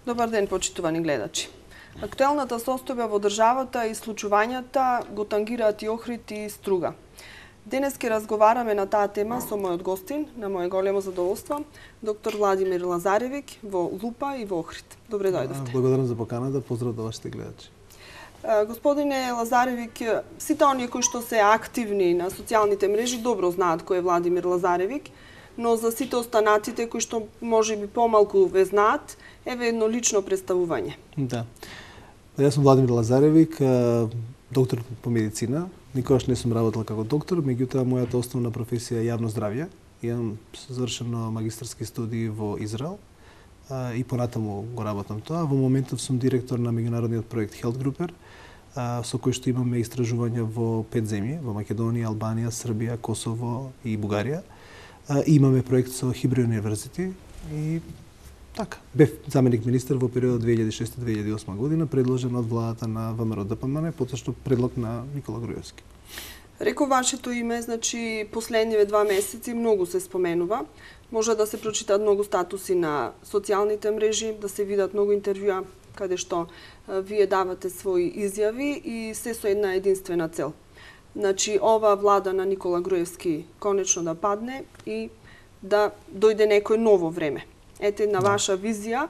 Добар ден, почитувани гледачи. Актуелната состојба во државата и случувањата го тангираат и Охрид и Струга. Денес ќе разговараме на таа тема со мојот гостин, на моје големо задоволство, доктор Владимир Лазаревик во Лупа и во Охрид. Добре дојдовте. Благодарам за поканата, поздрав до вашите гледачи. Господине Лазаревик, сите оние кои што се активни на социјалните мрежи добро знаат кој е Владимир Лазаревик, но за сите останатите кои што можеби помалку ве знаат, еве едно лично представување. Да. Јас сум Владимир Лазаревик, доктор по медицина. Никогаш не сум работел како доктор, меѓутоа мојата основна професија е јавно здравје. Имам завршено магистарски студии во Израел и понатаму го работам тоа. Во моментов сум директор на меѓународниот проект Health Grouper, со кој што имаме истражувања во 5 земји, во Македонија, Албанија, Србија, Косово и Бугарија. Имаме проект со Хибру Универзити и така. Бев заменик министер во периодот 2006-2008 година, предложен од владата на ВМРО ДПМН, поточно предлог на Никола Груевски. Реков вашето име, значи последниве 2 месеци многу се споменува. Може да се прочитаат многу статуси на социјалните мрежи, да се видат многу интервјуа каде што вие давате своји изјави и се со една единствена цел. Значи, ова влада на Никола Груевски конечно да падне и да дојде некој ново време. Ете една ваша визија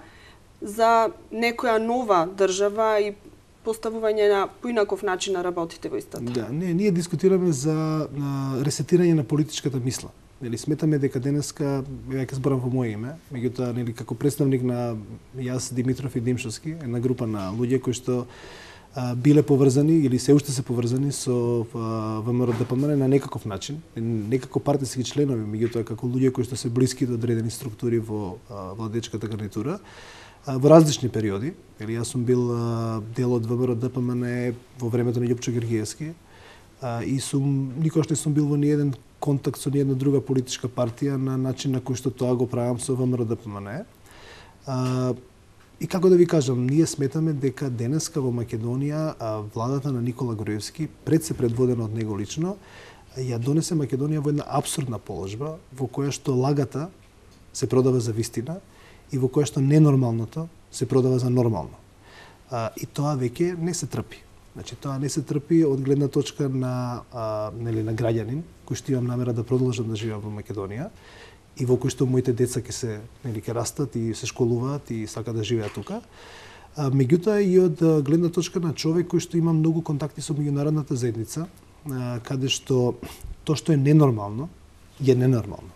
за некоја нова држава и поставување на поинаков начин на работите во истата. Да, ние дискутираме за ресетирање на политичката мисла. Нели сметаме дека денеска, ја ќе зборам во моје име, меѓутоа нели како представник на јас, Димитров и Димшовски, една група на луѓе кои што биле поврзани или се уште се поврзани со ВМРО ДПМН на некаков начин, некако партиски членови, меѓутоа како луѓе кои што се блиски до одредени структури во владечката гарнитура, во различни периоди. Јас сум бил дел од ВМРО ДПМН во времето на Љупчо Гергиевски и никогаш не сум бил во ниеден контакт со ниедна друга политичка партија на начин на кој што тоа го правам со ВМРО ДПМН. И како да ви кажам, ние сметаме дека денеска во Македонија владата на Никола Груевски, пред се предводена од него лично, ја донесе Македонија во една апсурдна положба во која што лагата се продава за вистина и во која што ненормалното се продава за нормално. И тоа веќе не се трпи. Значи тоа не се трпи од гледна точка на на граѓанин кој што имам намера да продолжам да живеам во Македонија и во кој што моите деца ќе растат и се школуваат и сакаат да живеат тука. Меѓутоа и од гледна точка на човек кој што има многу контакти со меѓународната заедница, каде што тоа што е ненормално, е ненормално.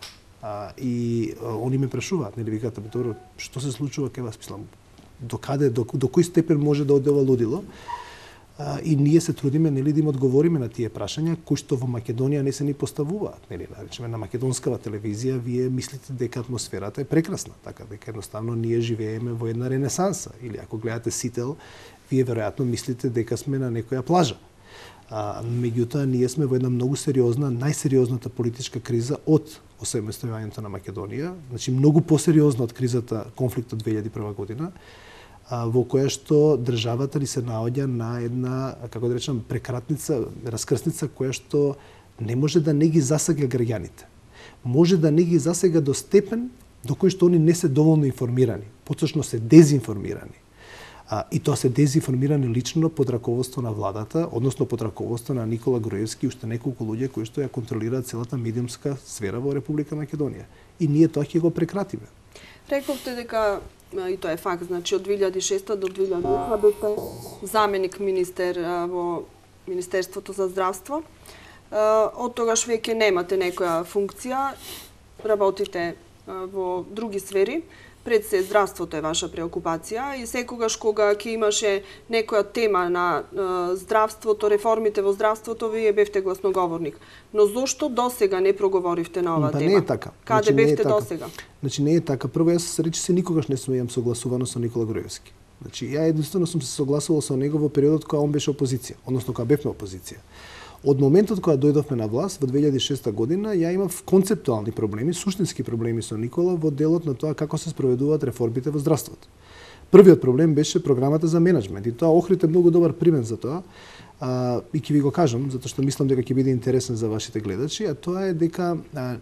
И они ме прашуваат, нели викаат, добро, што се случува кај вас, мислам, до кој степен може да оде ова лудило? И ние се трудиме нели да им одговориме на тие прашања кои што во Македонија не се ни поставуваат, нели, речеме на македонскава телевизија вие мислите дека атмосферата е прекрасна, така дека едноставно ние живееме во една ренесанса, или ако гледате Сител, вие веројатно мислите дека сме на некоја плажа. Меѓутоа ние сме во една многу сериозна, најсериозната политичка криза од осамостојувањето на Македонија, значи многу посериозна од кризата, конфликтот 2001 година, во која што државата ни се наоѓа на една, како да речам, прекратница, раскрсница која што не може да не ги засега граѓаните. Може да не ги засега до степен до кој што они не се доволно информирани, поточно се дезинформирани. И тоа се дезинформирани лично под раководство на владата, односно под раководство на Никола Груевски и уште неколку луѓе кои што ја контролираат целата медиумска сфера во Република Македонија. И ние тоа ќе го прекратиме. Рековте дека и тоа е факт, значи од 2006 до 2008 бевте заменик министер во Министерството за здравство. Од тогаш веќе немате некоја функција, работите во други сфери. Пред се здравството е ваша преокупација и секогаш кога ќе имаше некоја тема на здравството, реформите во здравството, вие бевте гласноговорник. Но зошто досега не проговоривте на оваа тема? Не е така. Каде бевте досега? Значи не е така. Прво јас речиси никогаш не сум согласувано со Никола Груевски. Значи ја единствено сум се согласувал со него во периодот кога он беше опозиција, односно кога бевме опозиција. Од моментот кога дојдовме на власт во 2006 година, ја имав концептуални проблеми, суштински проблеми со Никола во делот на тоа како се спроведуваат реформите во здравството. Првиот проблем беше програмата за менеджмент и тоа Охрид е многу добар пример за тоа. И ќе ви го кажам, затоа што мислам дека ќе биде интересен за вашите гледачи, а тоа е дека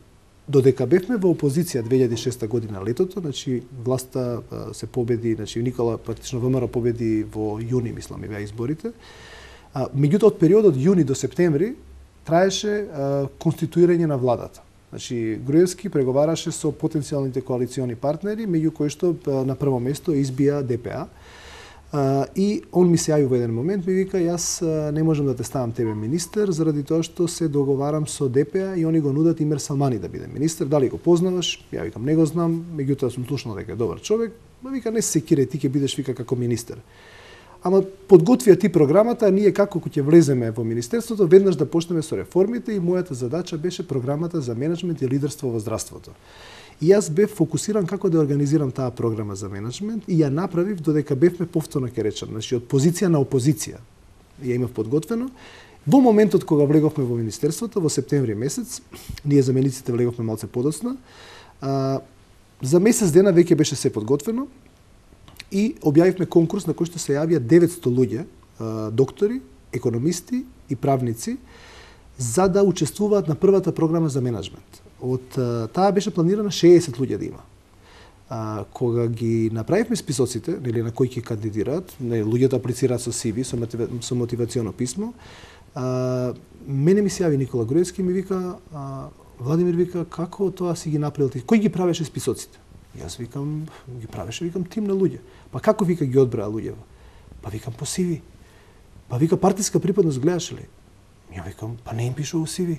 Додека бевме во опозиција 2006 година летото, значи власта се победи, значи Никола практично ВМРО победи во јуни, мислам, беа изборите. Меѓутоа од периодот јуни до септември траеше конституирање на владата. Значи Груевски преговараше со потенцијалните коалициони партнери, меѓу кои што на прво место избија ДПА. И он ми се јави во еден момент, ми вика, јас не можам да те ставам тебе министер, заради тоа што се договарам со ДПА и они го нудат Имер Салмани да биде министер. Дали го познаваш? Ја викам, не го знам, меѓутоа сум слушнал дека е добар човек. Ма вика, не се секире, ти ќе бидеш вика како министер. Ама подготвија ти програмата, а ние како ќе влеземе во министерството, веднаш да почнеме со реформите и мојата задача беше програмата за менеджмент и лидерство во здравството. И јас бев фокусиран како да организирам таа програма за менеджмент и ја направив додека бевме повторно ќе речам, значи од позиција на опозиција. Ја имав подготвено. Во моментот кога влеговме во министерството во септември месец, ние замениците влеговме малце подоцна. За месец дена веќе беше се подготвено и објавивме конкурс на кој што се јавија 900 луѓе, доктори, економисти и правници, за да учествуваат на првата програма за менеджмент. Од таа беше планирана 60 луѓе да има. Кога ги направивме списоците, нели на кои ќе кандидираат, луѓето аплицираат со CV, со мотивационо писмо, мене ми се јави Никола Груевски и ми вика, Владимир вика, како тоа си ги направил ти? Кој ги правеше списоците? Јас викам, ги правеше, викам, тим на луѓе. Па како вика ги одбраа луѓето? Па викам по CV. Па вика партиска припадност гледаш ли? Ја викам, па не им пише у CV.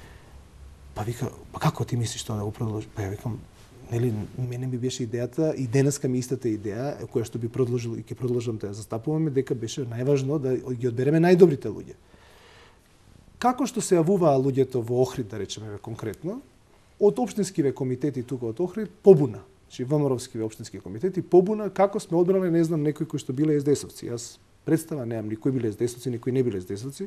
Па вика, па како ти мислиш тоа да го продолжи? Па ја викам, нели мене ми беше идејата и денеска ми истата идеја која што би продолжил и ќе продолжам да ја застапуваме, дека беше најважно да ги одбереме најдобрите луѓе. Како што се јавуваа луѓето во Охрид, да речеме конкретно, од општинскиве комитети тука од Охрид побуна. Значи ВМРО-вскиве општински комитети побуна како сме одбрали, не знам, некои кои што биле СДС-овци. Јас представа немам никои биле СДС-овци, никои не биле СДС-овци.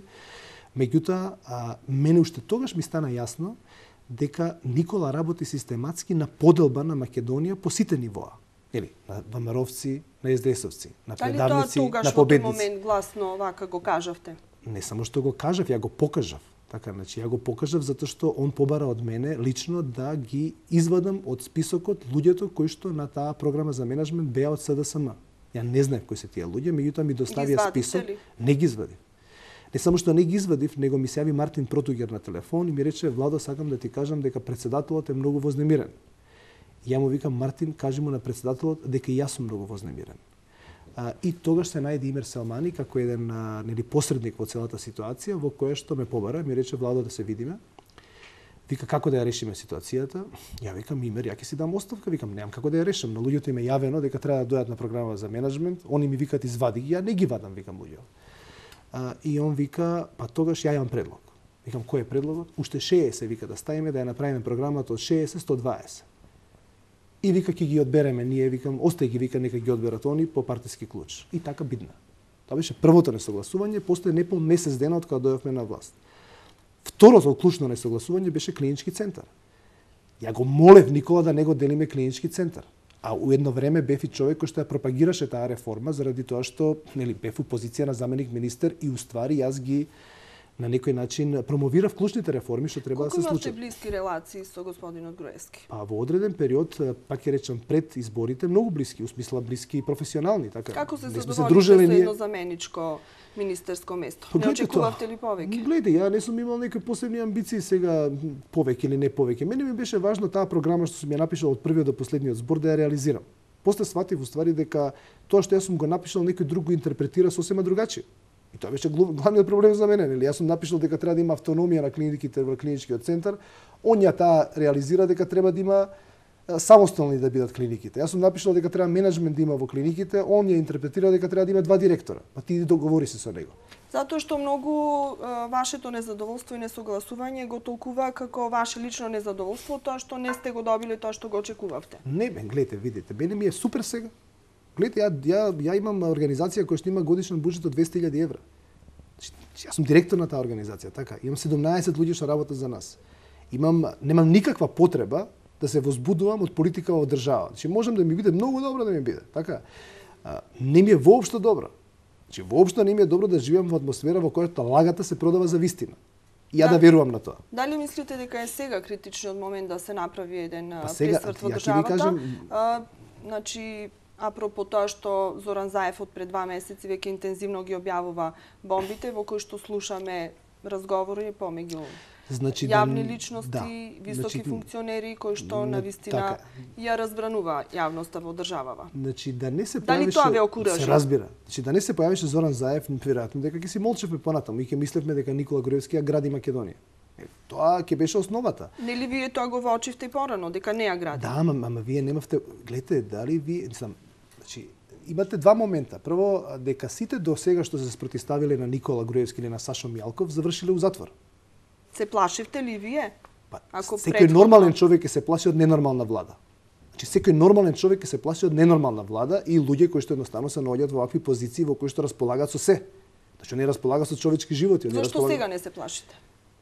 Меѓутоа, мене уште тогаш ми стана јасно дека Никола работи систематски на поделба на Македонија по сите нивоа. Или на ВМРО-вци, на СДС-овци, на предавници, на победници. Дали тоа момент гласно вака го кажавте? Не само што го кажав, ја го покажав. Така, значи, ја го покажав затоа што он побара од мене лично да ги извадам од списокот луѓето кои што на таа програма за менеджмент беа од СДСМ. Ја не знаев кои се тие луѓе, меѓутоа ми доставија список. Не ги извадив. Не само што не ги извадив, него ми се јави Мартин Протугер на телефон и ми рече, Владо, сакам да ти кажам дека председателот е многу вознемирен. Ја му викам, Мартин, кажи му на председателот дека и јас сум многу вознемирен. И тогаш се најде Имер Салмани како еден нели посредник во целата ситуација, во која што ме побара, ми рече, Владо, да се видиме. Вика, како да ја решиме ситуацијата? Ја викам, Имер, ја ќе си дам оставка, викам, немам како да ја решам. На луѓето им е јавено дека треба да дојдат на програма за менеджмент, они ми викаат извади ги, ја не ги вадам, викам луѓето. И он вика, па тогаш ја имам предлог. Викам, кој е предлогот? Уште 60 вика да ставиме, да ја направиме програмата од 60-120. И вика, ќе ги одбереме ние, викам, остај ги, вика, нека ги одберат они по партиски клуч. И така бидна. Тоа беше првото несогласување, после непол месец дена од кога дојавме на власт. Второто клучно несогласување беше клинички центар. Ја го молев Никола да не го делиме клинички центар. А у едно време бев и човек кој што ја пропагираше таа реформа заради тоа што нели бев у позиција на заменик министер и уствари јас ги на некој начин промовирав клучните реформи што треба да се случат. Колку имате блиски релации со господинот Груевски? Па во одреден период, пак ќе речам пред изборите, многу блиски, усмисла блиски и професионални, така. Како се задоволите со едно заменичко министерско место? Не очекувавте ли повеќе? Гледајте, ја не сум имал некои посебни амбиции сега повеќе или не повеќе. Мене ми беше важно таа програма што сум ја напишал од првиот до последниот збор да ја реализирам. После сватив уствари дека тоа што јас сум го напишал некој друг го интерпретира сосема другачи. И тоа беше главниот проблем за мене, нели? Јас сум напишал дека треба да има автономија на клиниките во клиничкиот центар, он ја таа реализира дека треба да има самостојни да бидат клиниките. Јас сум напишал дека треба менеджмент да има во клиниките, он ја интерпретира дека треба да има 2 директора. Па ти договори се со него. Затоа што многу вашето незадоволство и несогласување го толкува како ваше лично незадоволство, тоа што не сте го добили тоа што го очекувавте. Не, гледате, видите, мене ми е супер сега. Гледате, ја имам организација која што има годишен буџет од 200.000 евра. Јас сум директор на таа организација, така. Имам 17 луѓе што работат за нас. Немам никаква потреба да се возбудувам од политика во држава. Значи можам да ми биде многу добро да ми биде, така. Не ми е воопшто добро. Значи воопшто не ми е добро да живеам во атмосфера во која лагата се продава за вистина. ја да верувам на тоа. Дали мислите дека е сега критичниот момент да се направи еден сега, пресврт во ја ќе ви државата? кажам- Значи, апропо тоа што Зоран Заев од пред 2 месеци веќе интензивно ги објавува бомбите, во кои што слушаме разговори помеѓу јавни личности, високи функционери кои што навистина ја разбранува јавноста во државава. Значи да не се Дали појавише, тоа ве окуражи? се разбира. Значи да не се појавише Зоран Заев, веројатно дека ќе си молчевме понатаму и ќе мислевме дека Никола Груевски ја гради Македонија. Тоа ќе беше основата. Нели вие тоа го воочивте и порано, дека не ја гради? Да, ама вие немавте, гледате, дали вие, значи имате два момента. Прво, дека сите до сега што се спротивставиле на Никола Груевски или на Сашо Мијалков завршиле у затвор. Се плашивте ли вие? Ако секој нормален човек ќе се плаши од ненормална влада. Значи секој нормален човек ќе се плаши од ненормална влада и луѓе кои што едноставно се наоѓаат во вакви позиции во кои што располагаат со се. Значи не располагаат со човечки животи. Зошто сега не се плашите?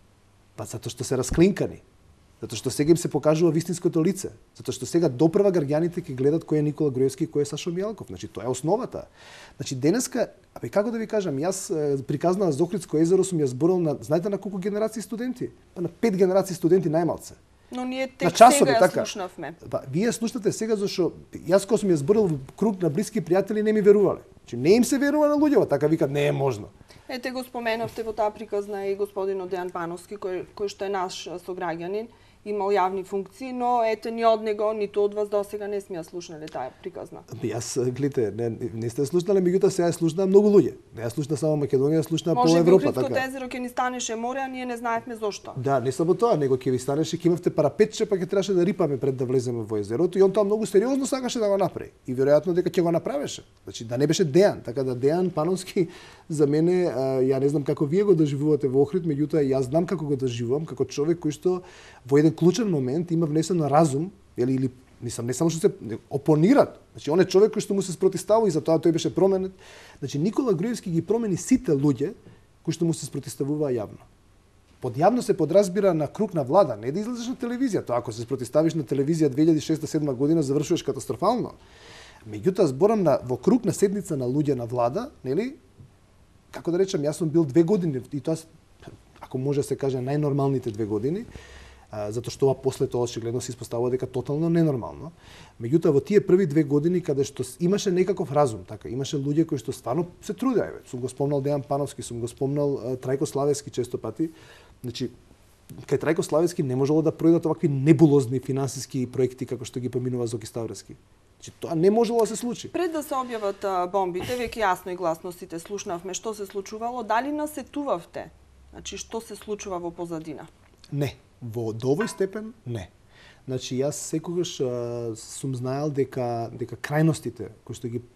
Па затоа што се расклинкани. Затоа што сега им се покажува вистинското лице. Затоа што сега допрва граѓаните ќе гледат кој е Никола Груевски и кој е Сашо Мијалков. Значи тоа е основата. Значи денеска, како да ви кажам, јас приказна на Зохридско езеро сум ја зборил на, знаете на колку генерации студенти? Па на 5 генерации студенти најмалце. Но ние тек сега ја слушнавме. Па вие слушнате сега зашто јас кога сум ја зборил во круг на блиски пријатели не ми верувале. Значи не им се верува на луѓето, така викат не е можно. Ете го споменавте во таа приказна и господинот Дејан Пановски кој што е наш сограѓанин, имал јавни функции, но ете ни од него, ниту од вас досега не сме ја слушнале таа приказна. Јас, гледате, не сте слушнале, меѓутоа сега ја слушнаа многу луѓе. Не ја слушна само Македонија, ја слушна по Европа, така. Може би езеро ќе ни станеше море, а ние не знаевме зошто. Да, не само тоа, него ќе ви станеше, ќе имавте парапетче, па ќе требаше да рипаме пред да влеземе во езерото и он тоа многу сериозно сакаше да го направи. И веројатно дека ќе го направеше. Значи да не беше Дејан, така да Дејан Пановски за мене, ја не знам како вие го доживувате во Охрид, меѓутоа јас знам како го доживувам, како човек кој што во еден клучен момент има внесено разум, или не само што се опонират. Значи он е човек кој што му се спротивставува и затоа тој беше променет. Значи Никола Груевски ги промени сите луѓе кои што му се спротивставуваа јавно. Под јавно се подразбира на круг на влада, не да излезеш на телевизија. Тоа ако се спротивставиш на телевизија 2006-2007 година завршуваш катастрофално. Меѓутоа зборам во круг на седница на луѓе на влада, нели? Како да речам, јас сум бил 2 години и тоа ако може да се каже најнормалните 2 години. Затоа што после тоа очигледно се испоставува дека тотално ненормално. Меѓутоа во тие први 2 години каде што имаше некаков разум, така, имаше луѓе кои што стварно се трудеа. Сум го спомнал Дејан Пановски, сум го спомнал Трајко Славевски често пати. Значи кај Трајко Славевски не можело да пројдат овакви небулозни финансиски проекти како што ги поминува Зоки Ставрески. Значи тоа не можело да се случи. Пред да се објават бомбите, веќе јасно и гласно сите слушнавме што се случувало, дали насетувавте? Значи што се случува во позадина? Не. Во довој степен не. Значи јас секогаш сум знаел дека крајностите кои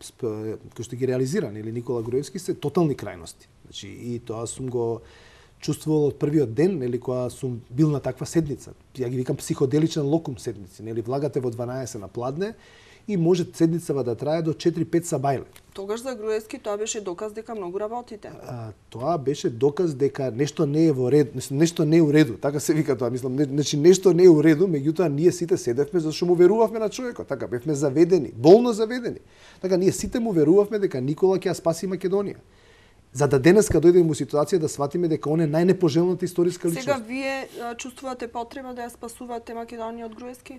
што ги реализира или Никола Груевски се тотални крајности. Значи и тоа сум го чувствувал од првиот ден, нели кога сум бил на таква седница. Ја ги викам психоделичен локум седници, нели влагате во 12 на пладне и може седницава да трае до 4-5 сабајле. Тогаш за Груевски тоа беше доказ дека многу работите. Тоа беше доказ дека нешто не е во ред, нешто не е у реду, така се вика тоа, мислам, значи нешто не е у реду, меѓутоа ние сите седевме зашто му верувавме на човекот, така бевме заведени, болно заведени. Така ние сите му верувавме дека Никола ќе ја спаси Македонија. За да денеска дојдеме во ситуација да сватиме дека он е најнепожелната историска личност. Сега вие чувствувате потреба да ја спасувате Македонија од Груевски?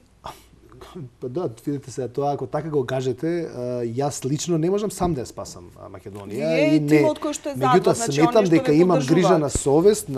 Па да, видите се, тоа ако така го кажете, јас лично не можам сам да ја спасам Македонија и не. Тимот кој што е меѓутоа сметам дека имам грижа на совест,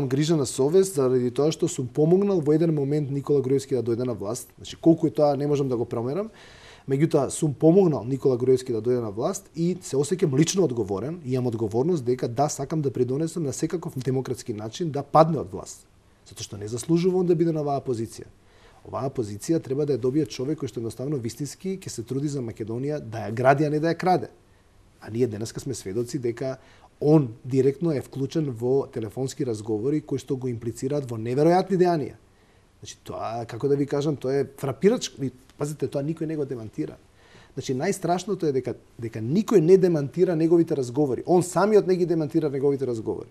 заради тоа што сум помогнал во еден момент Никола Груевски да дојде на власт. Значи колку е тоа не можам да го промерам. Меѓутоа сум помогнал Никола Груевски да дојде на власт и се осеќам лично одговорен и имам одговорност дека да сакам да придонесам на секаков демократски начин да падне од власт. Затоа што не заслужува он да биде на оваа позиција. Оваа позиција треба да ја добие човек кој што едноставно вистински ќе се труди за Македонија да ја гради, а не да ја краде. А ние денеска сме сведоци дека он директно е вклучен во телефонски разговори кои што го имплицираат во неверојатни дејанија. Значи тоа, како да ви кажам, тоа е фрапирачко. Пазите, тоа никој не го демантира. Значи најстрашното е дека никој не демантира неговите разговори. Он самиот не ги демантира неговите разговори.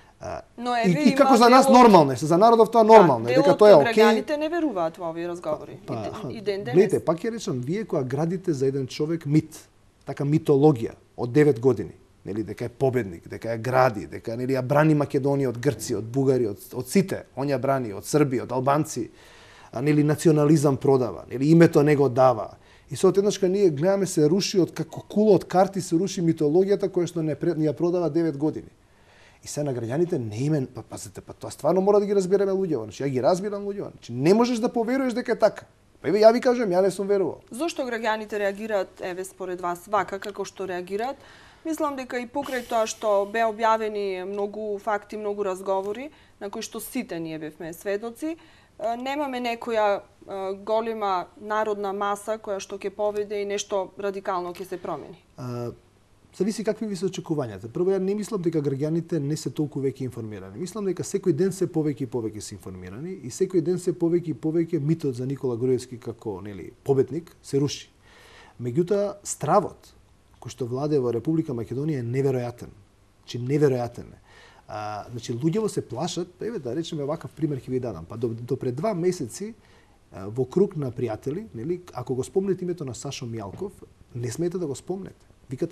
Но и како за нас нормално е, за народов тоа нормално е, дека тоа е окей. Граѓаните не веруваат во овие разговори. И ден денес. Гледате, пак ќе речам, вие кога градите за еден човек мит, така митологија од 9 години, нели дека е победник, дека ја гради, дека нели ја брани Македонија од Грци, од Бугари, од сите, он ја брани од Србија, од албанци, нели национализам продава, нели името него дава. И со еднашка ние гледаме се руши од како кула од карти се руши митологијата која што не ја продава 9 години. И се на граѓаните не име, пазете, тоа стварно мора да ги разбереме луѓето. Значи ја ги разбирам луѓето. Значи не можеш да поверуваш дека е така. Па ја ви кажам, ја не сум верувал. Зошто граѓаните реагираат според вас вака како што реагираат? Мислам дека и покрај тоа што беа објавени многу факти, многу разговори на кои што сите ние бевме сведоци, немаме некоја голема народна маса која што ќе поведе и нешто радикално ќе се промени. Зависи какви ви се очекувањата. Прво, ја не мислам дека граѓаните не се толку веќе информирани. Мислам дека секој ден се повеќе и повеќе се информирани и секој ден се повеќе и повеќе митот за Никола Груевски како победник се руши. Меѓутоа, стравот кој што владее во Република Македонија е неверојатен. Значи неверојатен е. Значи луѓето се плашат, да речеме вакав пример ќе ви дадам. Па до пред 2 месеци во круг на пријатели, нели, ако го спомнете името на Сашо Мјалков, не смеете да го спомнете. Викате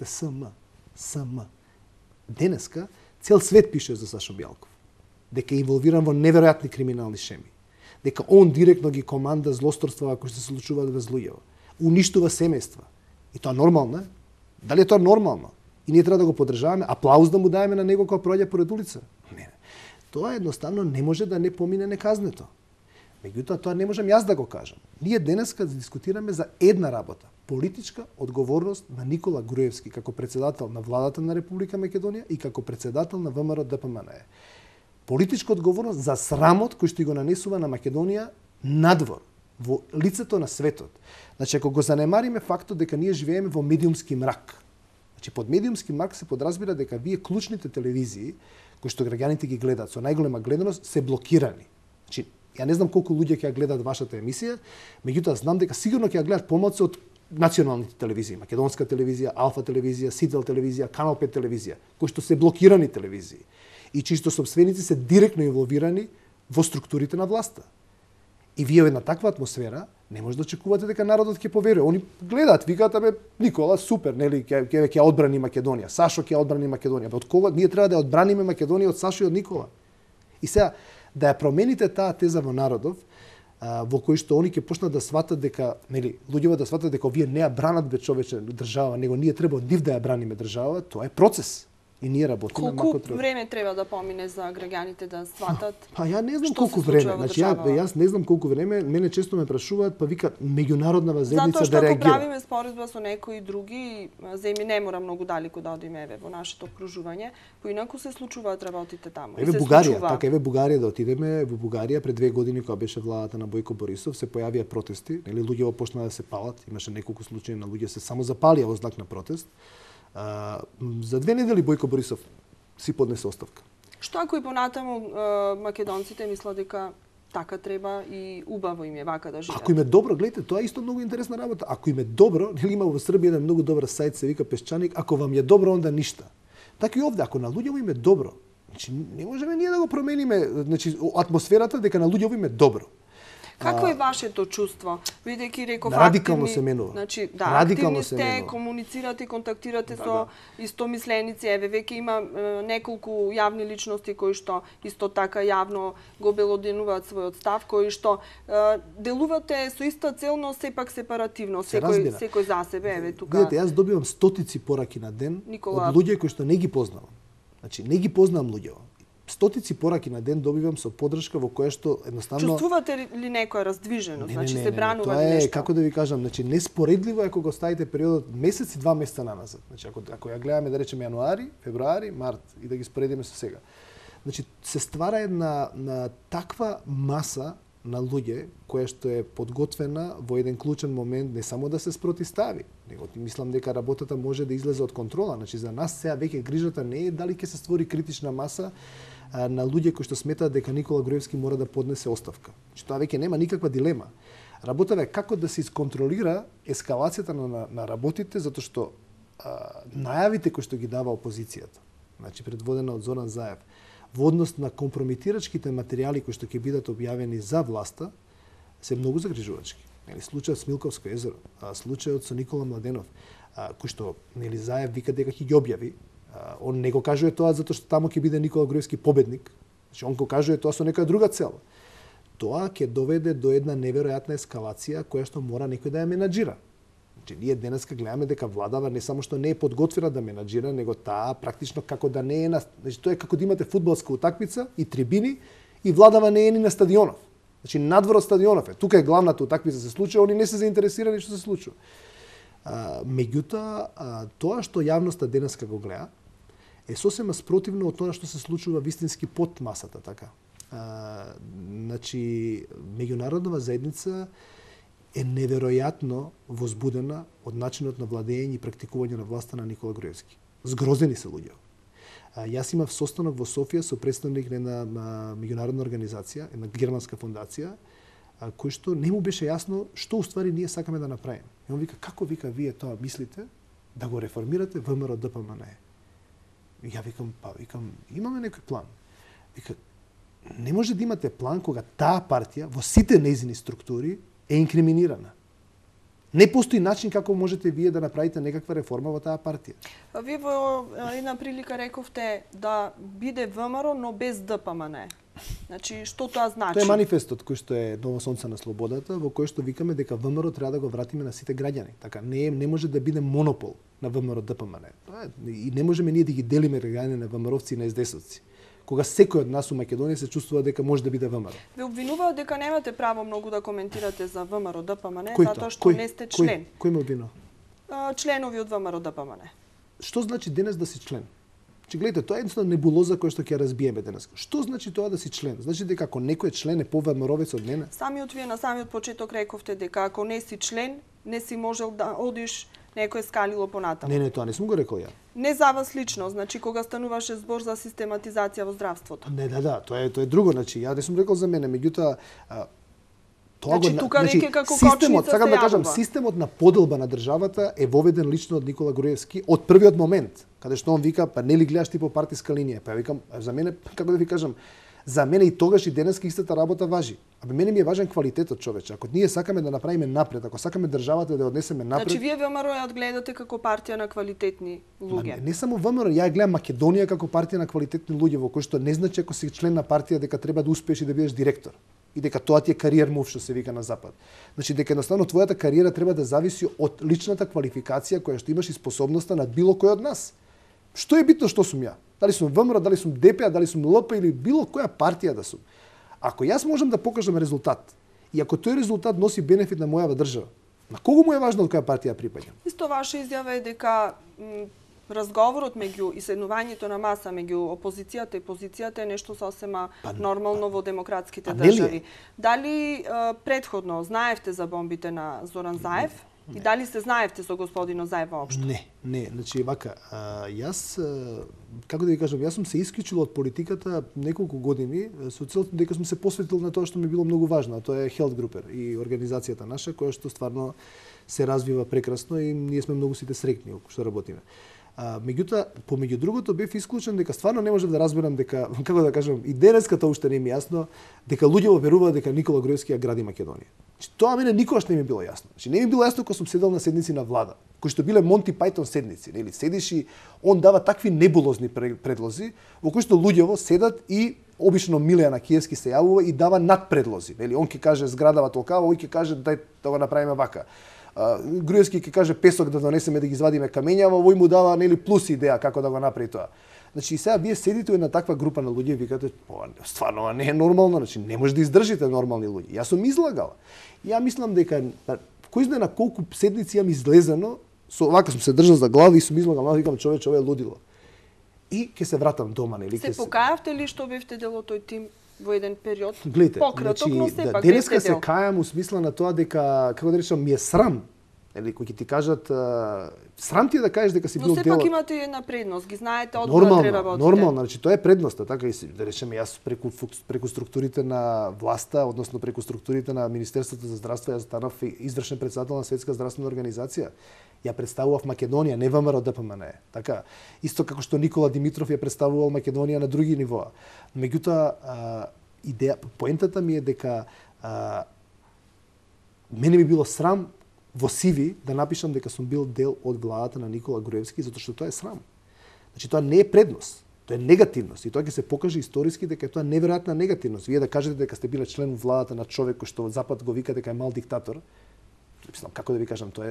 СМ. Денеска цел свет пише за Сашо Мјалков. Дека е инволвиран во неверојатни криминални шеми. Дека он директно ги команда злосторствата кои се случуваат без луѓето. Уништува семејства. И тоа нормално е? Дали е тоа нормално? И ние треба да го поддржаваме, аплауз да му даеме на него кога проаѓа поред улица? Не. Тоа едноставно не може да не помине неказнето. Меѓутоа, тоа не можам јас да го кажам. Ние денеска дискутираме за една работа. Политичка одговорност на Никола Груевски како председател на владата на Република Македонија и како председател на ВМРО ДПМНЕ. Политичка одговорност за срамот кој што го нанесува на Македонија надвор, во лицето на светот. Значи, ако го занемариме фактот дека ние живееме во медиумски мрак, значи, под медиумски мрак се подразбира дека вие клучните телевизии, кои што граѓаните ги гледаат со најголема гледаност, се блокирани. Значи, ја не знам колку луѓе ќе ја гледаат вашата емисија, меѓутоа знам дека сигурно ќе ја гледаат помалку од националните телевизии, Македонска телевизија, Алфа телевизија, Сител телевизија, Канал 5 телевизија, кои што се блокирани телевизии и чисто собственици се директно инволвирани во структурите на власта. И вие во една таква атмосфера не може да очекувате дека народот ќе поверува. Они гледаат, викаат, Никола, супер, нели, ќе одбрани Македонија, Сашо ќе одбрани Македонија. Од кого ние треба да одбраниме Македонија од Сашо и од Никола? И сега да ја промените таа теза во народов, во кој што они ќе почнат да сватат дека, нели, луѓето да сватат дека овие не ја бранат човече држава, него ние треба од нив да ја браниме држава, тоа е процес. И ние работиме колку време треба да помине за граѓаните да сватат? Па ја не знам колку време. Значи јас не знам колку време, мене често ме прашуваат, па викаат меѓународна заедница да реагира. Затоа што ако правиме споредба со некои други земји, не мора многу далеко да одиме во нашето окружување, поинаку се случуваат работите таму. Бугарија, така Бугарија да отидеме, во Бугарија пред 2 години кога беше владата на Бојко Борисов, се појавија протести, нели луѓето почнаа да се палат, имаше неколку случаи на луѓе се само запалија во знак на протест. За 2 недели Бојко Борисов си поднесе оставка. Што ако и понатаму македонците мислат дека така треба и убаво им е вака да живеат? Ако им е добро, гледате, тоа е исто многу интересна работа. Ако им е добро, нели има во Србија еден многу добар сајт се вика Песчаник, ако вам е добро онда ништа. Така и овде, ако на луѓето им е добро, значи не можеме ние да го промениме, значи атмосферата дека на луѓето им е добро. Какво е вашето чувство? Бидејќи реков радикално се менува. Значи, да, активни сте, комуницирате, контактирате со истомисленици. Еве веќе има неколку јавни личности кои што исто така јавно го белоденуваат својот став, кои што делувате со иста цел, но сепак сепаративно, секој за себе. Еве тука. Видете, јас добивам стотици пораки на ден од луѓе кои што не ги познавам. Значи, не ги познавам луѓето. Стотици пораки на ден добивам со поддршка во која што едноставно чувствувате ли некоја раздвижено, значи се бранува нешто? Тоа е, како да ви кажам, значи неспоредливо е кога го ставите периодот месец и 2 месеца наназад. Значи ако ја гледаме да речеме јануари, февруари, март и да ги споредиме со сега. Значи се ствара една таква маса на луѓе која што е подготвена во еден клучен момент не само да се спротистави, него мислам дека работата може да излезе од контрола. Значи за нас сега веќе грижата не е дали ќе се створи критична маса на луѓе кои што сметаат дека Никола Груевски мора да поднесе оставка. Значи тоа веќе нема никаква дилема. Работата е како да се исконтролира ескалацијата на работите, затоа што најавите кои што ги дава опозицијата, значи предводена од Зоран Заев, во однос на компрометирачките материјали кои што ќе бидат објавени за власта, се многу загрижувачки. Нели случајот со Милковско езеро, случајот со Никола Младенов, кој што нели Заев вика дека ќе ги објави, Он не го кажува тоа затоа што таму ќе биде Никола Груевски победник. Значи, он го кажува тоа со некоја друга цел. Тоа ќе доведе до една неверојатна ескалација која што мора некој да ја менаџира. Значи, ние денеска гледаме дека владава не само што не е подготвена да менаџира, него таа практично како да не е на... Значи, тоа е како да имате фудбалска утакмица и трибини и владава не е ни на стадионов. Значи, надвор од стадионов е. Тука е главната утакмица се случува, они не се заинтересирани што се случува. Меѓутоа, тоа што јавноста денеска го гледа, е сосема спротивно од тоа што се случува вистински под масата, така. Значи, меѓународната заедница е неверојатно возбудена од начинот на владење и практикување на власта на Никола Груевски. Згрозени се луѓе. Јас имав состанок во Софија со представник на меѓународна организација, една германска фондација, кој што не му беше јасно што уствари ние сакаме да направиме. И он вика, како вика вие тоа мислите да го реформирате ВМРО ДПМН? И ја викам, имаме некој план. Вика, не може да имате план кога таа партија во сите нејзини структури е инкриминирана. Не постои начин како можете вие да направите некаква реформа во таа партија. Вие во една прилика рековте да биде ВМРО, но без ДПМН. Значи, што тоа значи? Тоа е манифестот кој што е Ново сонце на слободата, во кој што викаме дека ВМРО треба да го вратиме на сите граѓани. Така, не може да биде монопол на ВМРО ДПМН. И не можеме ние да ги делиме граѓани на ВМРО-вци и на СДС-овци. Кога секој од нас у Македонија се чувствува дека може да биде ВМРО. Ве обвинуваат дека немате право многу да коментирате за ВМРО ДПМН, затоа што не сте член. Кој ме обвинува? Членови од ВМРО ДПМН. Што значи денес да си член? Че гледате, тоа е едноставно небулоза која што ќе разбиеме денес. Што значи тоа да си член? Значи дека ако некој член е по-ВМРО-вец од мене? Самиот вие на самиот почеток рековте дека ако не си член, не си можел да одиш некој скалило понатаму. Не, тоа не сум го рекол ја. Не за вас лично, значи кога стануваше збор за систематизација во здравството. Не, тоа е друго, значи ја не сум рекол за мене, меѓутоа тоа значи, тука веќе како кочница сакам се да кажам, јавува. системот на поделба на државата е воведен лично од Никола Груевски од првиот момент, каде што он вика, па нели гледаш ти по партиска линија, па ја викам, за мене, како да ви кажам, за мене и тогаш и денеска истата работа важи. Мене ми е важен квалитетот, човече. Ако ние сакаме да направиме напред, ако сакаме државата да ја однесеме напред. Значи вие ВМРО ја одгледате како партија на квалитетни луѓе. Не само ВМРО, ја гледам Македонија како партија на квалитетни луѓе, во кој што не значи ако си член на партија дека треба да успееш и да бидеш директор. И дека тоа ти е кариер мув, што се вика на запад. Значи дека едноставно твојата кариера треба да зависи од личната квалификација која што имаш и способноста над било кој од нас. Што е битно што сум ја? Дали сум ВМРО, дали сум ДП, дали сум ЛП или било која партија да сум. Ако јас можам да покажам резултат и ако тој резултат носи бенефит на мојава држава, на кого му е важно од која партија припаѓам? Исто ваша изјава е дека разговорот меѓу и седнувањето на маса меѓу опозицијата и позицијата е нешто сосема нормално во демократските држави. Дали претходно знаевте за бомбите на Зоран Заев? И дали се знаевте со господинот Заев воопшто? Не, значи вака, јас како да ви кажам, јас сум се исклучил од политиката неколку години со цел дека сум се посветил на тоа што ми било многу важно, а тоа е Health Grouper и организацијата наша која што стварно се развива прекрасно и ние сме многу сите среќни што работиме. Меѓутоа, помеѓу другото бев исклучен дека стварно не можев да разберам дека, како да кажам, и денеска тоа уште не ми е јасно, дека луѓе веруваат дека Никола Груевски ја гради Македонија. Тоа мене никогаш не ми било јасно. Не ми било јасно кога сум седел на седници на влада, кои што биле Монти Пајтон седници, нели? Седиш и он дава такви небулозни предлози, во кои што луѓево седат и обично Милијана Киевски се јавува и дава надпредлози, нели? Он ќе каже зградава толкава, ој ќе каже дај да го направиме вака. Груевски ќе каже песок да донесеме да ги извадиме камењава, овој му дава нели плюс идеја како да го направи тоа. Значи сега вие седите една таква група на луѓе и викате, стварно не е нормално, значи не може да издржите нормални луѓе. Јас сум излагал. Ја мислам дека кој знае на колку седници јам излезено, со вака сум се држал за глава и сум излагал, викам човече, ова е лудило. И ќе се вратам дома, нели? Се покајавте ли што бевте дел од тој тим во еден период? Гледате, пократок, но сепак денеска се кајам у смисла на тоа дека, како да речам, ми е срам. Или кои ќе ти кажат, срам ти е да кажеш дека си бил дел. Но сепак имате една предност, ги знаете одватре работите. Нормално, значи тоа е предноста, така и да речеме јас преку структурите на власта, односно преку структурите на Министерството за здравство, јас станав извршен претседател на Светска здравствена организација. Ја представував Македонија, не ВМРО ДПМН. Така, исто како што Никола Димитров ја представувал Македонија на други нивоа. Меѓутоа, поентата ми е дека мене ми било срам во CV да напишам дека сум бил дел од владата на Никола Груевски, затоа што тоа е срам. Значи тоа не е предност, тоа е негативност и тоа ќе се покаже историски дека е тоа неверојатна негативност. Вие да кажете дека сте биле член во владата на човек кој што Запад го вика дека е мал диктатор, мислам како да ви кажам, тоа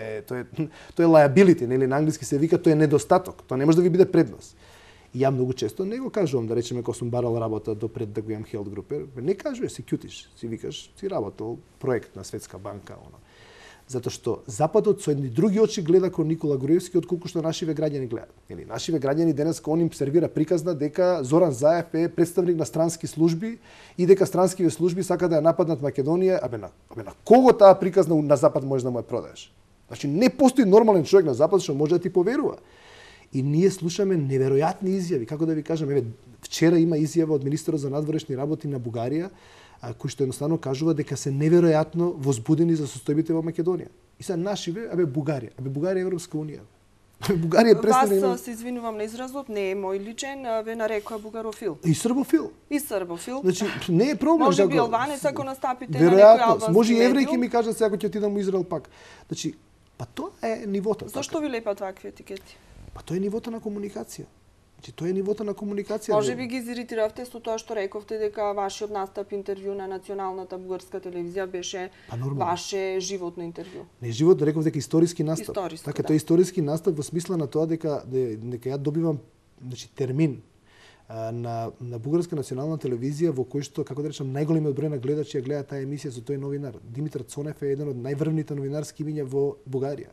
е liability, нели на англиски се вика, тоа е недостаток, тоа не може да ви биде предност. И ја многу често не го кажувам, да речеме, кога сум барал работа допред да го имам Health Group, не кажуваш, си кјутиш, си викаш, си работел проект на Светска банка, затоа што Западот со едни други очи гледа кон Никола Груевски отколку што нашиве граѓани гледаат. Или нашиве граѓани денес кон им сервира приказна дека Зоран Заев е представник на странски служби и дека странскиве служби сака да ја нападнат Македонија, на кого таа приказна на Запад може да му ја продаеш? Значи не постои нормален човек на Запад што може да ти поверува. И ние слушаме неверојатни изјави, како да ви кажам, вчера има изјава од министерот за надворешни работи на Бугарија, кои што едноставно кажува дека се неверојатно возбудени за состојбите во Македонија. И се нашиве, Бугарија. Бугарија е Европска унија. Бугарија представува. Вас се извинувам на изразот, не е мој личен, ве нарекува бугарофил. И србофил. И србофил. Значи не е проблем. Може би албанец ако настапите на некој албански. Може и евреи ќе ми кажат сега ќе отидам во Израел пак. Значи, па тоа е нивото. Зошто ви лепат вакви етикети? Па тоа е нивото на комуникација. Значи, тоа е нивото на комуникација. Може би ги изиритиравте со тоа што рековте дека вашиот настап интервју на националната бугарска телевизија беше ваше животно интервју. Не животно, реков дека историски настап. Така, тоа е историски настап во смисла на тоа дека ја добивам термин на бугарска национална телевизија во кој што, како да речам, најголемиот број на гледачи ја гледа таа емисија со тој новинар. Димитар Цонев е еден од најврвните новинарски имиња во Бугарија.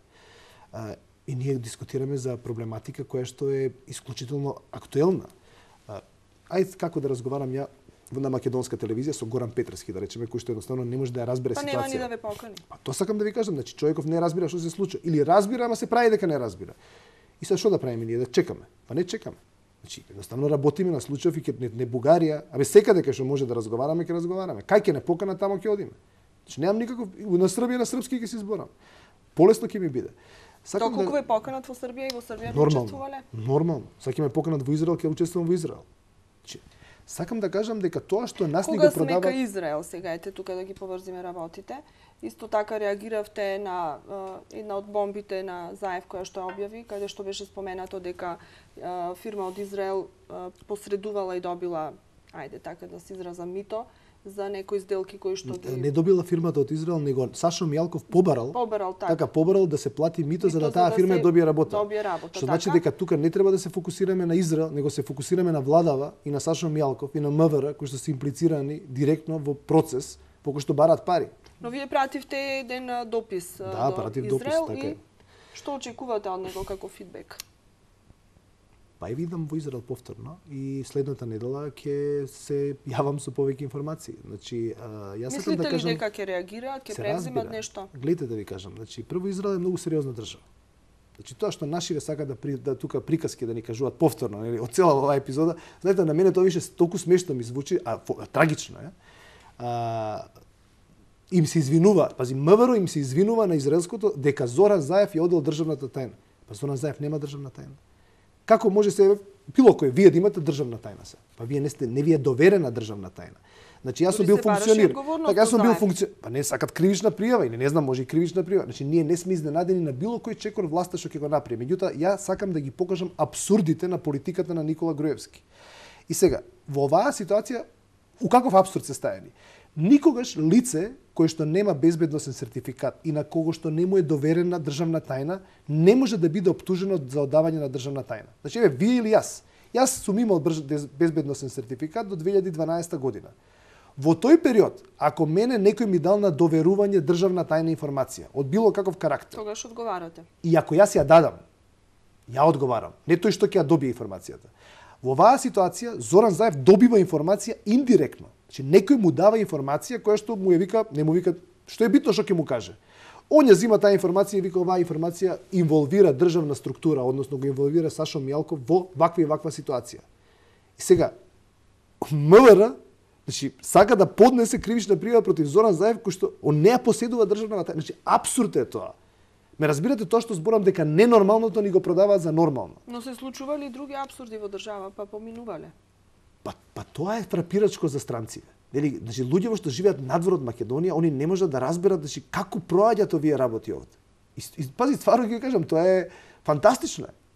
И ние дискутираме за проблематика која што е исклучително актуелна. Ајде како да разговарам ја на македонска телевизија со Горан Петровски, да речеме, кој што едноставно не може да ја разбере ситуацијата. Па нема ни да ве покани. Тоа сакам да ви кажам, значи човеков не разбира што се случува или разбира, ама се прави дека не разбира. И сега што да правиме ние, да чекаме? Па не чекаме. Значи едноставно работиме на случаев и ќе не Бугарија, секаде кај што може да разговараме, ќе разговараме. Кај ќе не покана, тамо ќе одиме. Значи немам никаков на Србија на српски ќе се изборам. Полесно ќе ми биде. Толку ве поканат во Србија и во Србија не учествувале? Нормално. Сака ме поканат во Израел, ќе учествувам во Израел. Сакам да кажам дека тоа што нас ни го продава... Кога сме кај Израел, сега ете тука да ги поврзиме работите, исто така реагиравте на една од бомбите на Заев која што објави, каде што беше споменато дека фирма од Израел посредувала и добила, ајде така да се изразам, мито за некои сделки кои што ги... Не добила фирмата од Израел, него Сашо Мијалков побарал да се плати мито за да таа фирма добие работа. Што значи дека тука не треба да се фокусираме на Израел, него се фокусираме на владава и на Сашо Мијалков и на МВР кои што се имплицирани директно во процес по кој што бараат пари. Но вие пративте еден допис до Израел и што очекувате од него како фидбек? Па и видам во Израел повторно и следната недела ќе се јавам со повеќе информации. Значи, јас сакам да кажам... Мислите ли дека ќе реагираат, ќе преземат нешто? Гледате да ви кажам, значи прво Израел е многу сериозна држава. Значи тоа што нашиве сака да тука приказки да ни кажуваат повторно, нели, од цела оваа епизода, знаете, на мене тоа више толку смешно ми звучи, трагично е. Им се извинува, пази, МВР им се извинува на израелското дека Зоран Заев ја одел државната тајна. Па Зоран Заев нема државна тајна. Како може се било кој вие да имате државна тајна се? Па вие не ви е доверена државна тајна. Значи јас сум бил функционер. Така јас сум бил па не сакат кривична пријава или не знам, може и кривична пријава. Значи ние не сме изненадени на било кој чекор власта што ќе го направи. Меѓутоа ја сакам да ги покажам апсурдите на политиката на Никола Груевски. И сега, во оваа ситуација у каков апсурд се ставени? Никогаш лице кој што нема безбедносен сертификат и на кого што не му е доверена државна тајна не може да биде оптужено за одавање на државна тајна. Значи вие или јас. Јас сум имал безбедносен сертификат до 2012 година. Во тој период, ако мене некој ми дал на доверување државна тајна информација од било каков карактер, тогаш одговарате. И ако јас ја дадам, ја одговарам, не тој што ќе ја добие информацијата. Во оваа ситуација Зоран Заев добива информација индиректно. Значи некој му дава информација која што му ја вика, не му вика, што е битно што ќе му каже. Он ја зима таа информација и вика оваа информација инволвира државна структура, односно го инволвира Сашо Мијалков во ваква и ваква ситуација. И сега МВР, значи сака да поднесе кривична пријава против Зоран Заев кој што он не ја поседува државна тајна. Значи апсурд е тоа. Ме разбирате тоа што зборам дека ненормалното ни го продаваат за нормално. Но се случували и други апсурди во држава, па поминувале. Па тоа е фрапирачко за странците. Нели, значи луѓе што живеат надвор од Македонија, они не можат да разберат значи како проаѓаат овие работи овде. И пази, стварно ќе кажам, тоа е фантастично.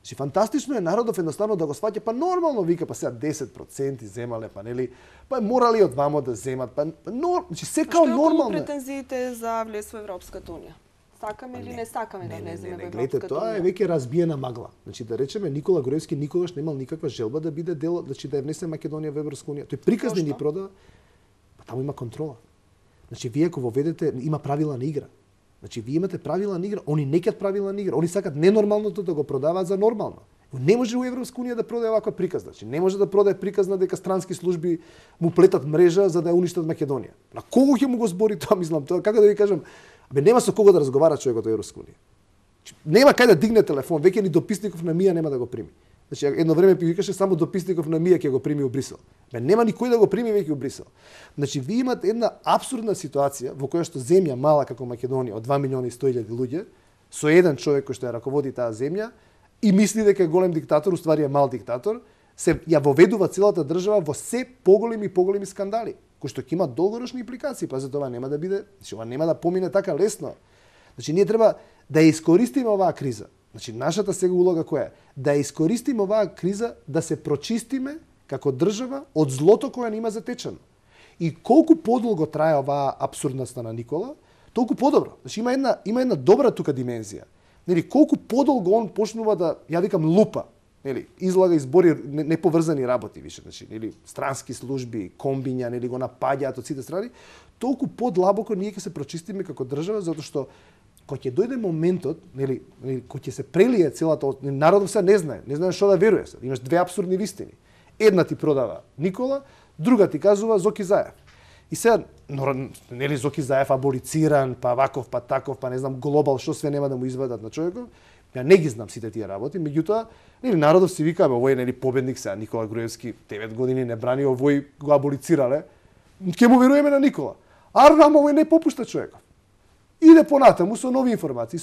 Значи фантастично е народов едноставно да го сваќа, па нормално вика, па сега 10% земале, па нели, па морали од вамо да земат, значи секао нормално. Што е претензиите за влез во Европската унија? Сакаме или не сакаме да влеземе во Европската унија? Гледате, тоа е веќе разбиена магла. Значи да речеме Никола Груевски никогаш немал никаква желба да биде дел, значи да ја внесе Македонија во Европска унија. Тој приказни ни прода, па таму има контрола. Значи вие ако воведете има правила на игра. Значи вие имате правила на игра, они не ќат правила на игра, они сакат ненормалното да го продаваат за нормално. Не може во Европска унија да продаде ваква приказ, значи не може да продаде приказна дека странски служби му плетат мрежа за да ја уништат Македонија. На кого ќе му го збори тоа, мислам, тоа како да ви кажам, нема со кого да разговара човекот во Европска унија. Нема кај да дигне телефон, веќе ни дописников на Мија нема да го прими. Значи едно време викаше само дописников на Мија ќе го прими у Брисел. Нема никој да го прими веќе у Брисел. Значи ви имате една апсурдна ситуација во која што земја мала како Македонија од 2 милиони и 100 000 луѓе со еден човек кој што ја раководи таа земја и мисли дека е голем диктатор, уствари е мал диктатор, се ја воведува целата држава во се поголеми и поголеми скандали, кои што ќе имат долгорочни импликации, па за тоа нема да биде, значи ова нема да помине така лесно. Значи ние треба да ја искористиме оваа криза. Значи нашата сега улога која е? Да ја искористиме оваа криза да се прочистиме како држава од злото кое ни има затечено. И колку подолго трае оваа апсурдноста на Никола, толку подобро. Значи има една добра тука димензија. Нели колку подолго он почнува да, ја викам лупа, нели, излага избори неповрзани работи више, значи, нели, странски служби, комбиња, нели го напаѓаат од сите страни, толку подлабоко ние ќе се прочистиме како држава затоа што кога ќе дојде моментот, нели, кога ќе се прелие целата, народот се не знае што да веруе. Имаш две апсурдни вистини. Една ти продава Никола, друга ти кажува Зоки Заев. И сега, нели Зоки Заев аболициран, па ваков, па таков, па не знам, глобал, што све нема да му извадат на човеков. Ја не ги знам сите тие работи, меѓутоа, нели народов си вика, овој нели победник сега Никола Груевски 9 години не брани, овој го аболицирале. Ќе му веруваме на Никола. Арнам овој не попушта човеков. Иде понатаму со нови информации,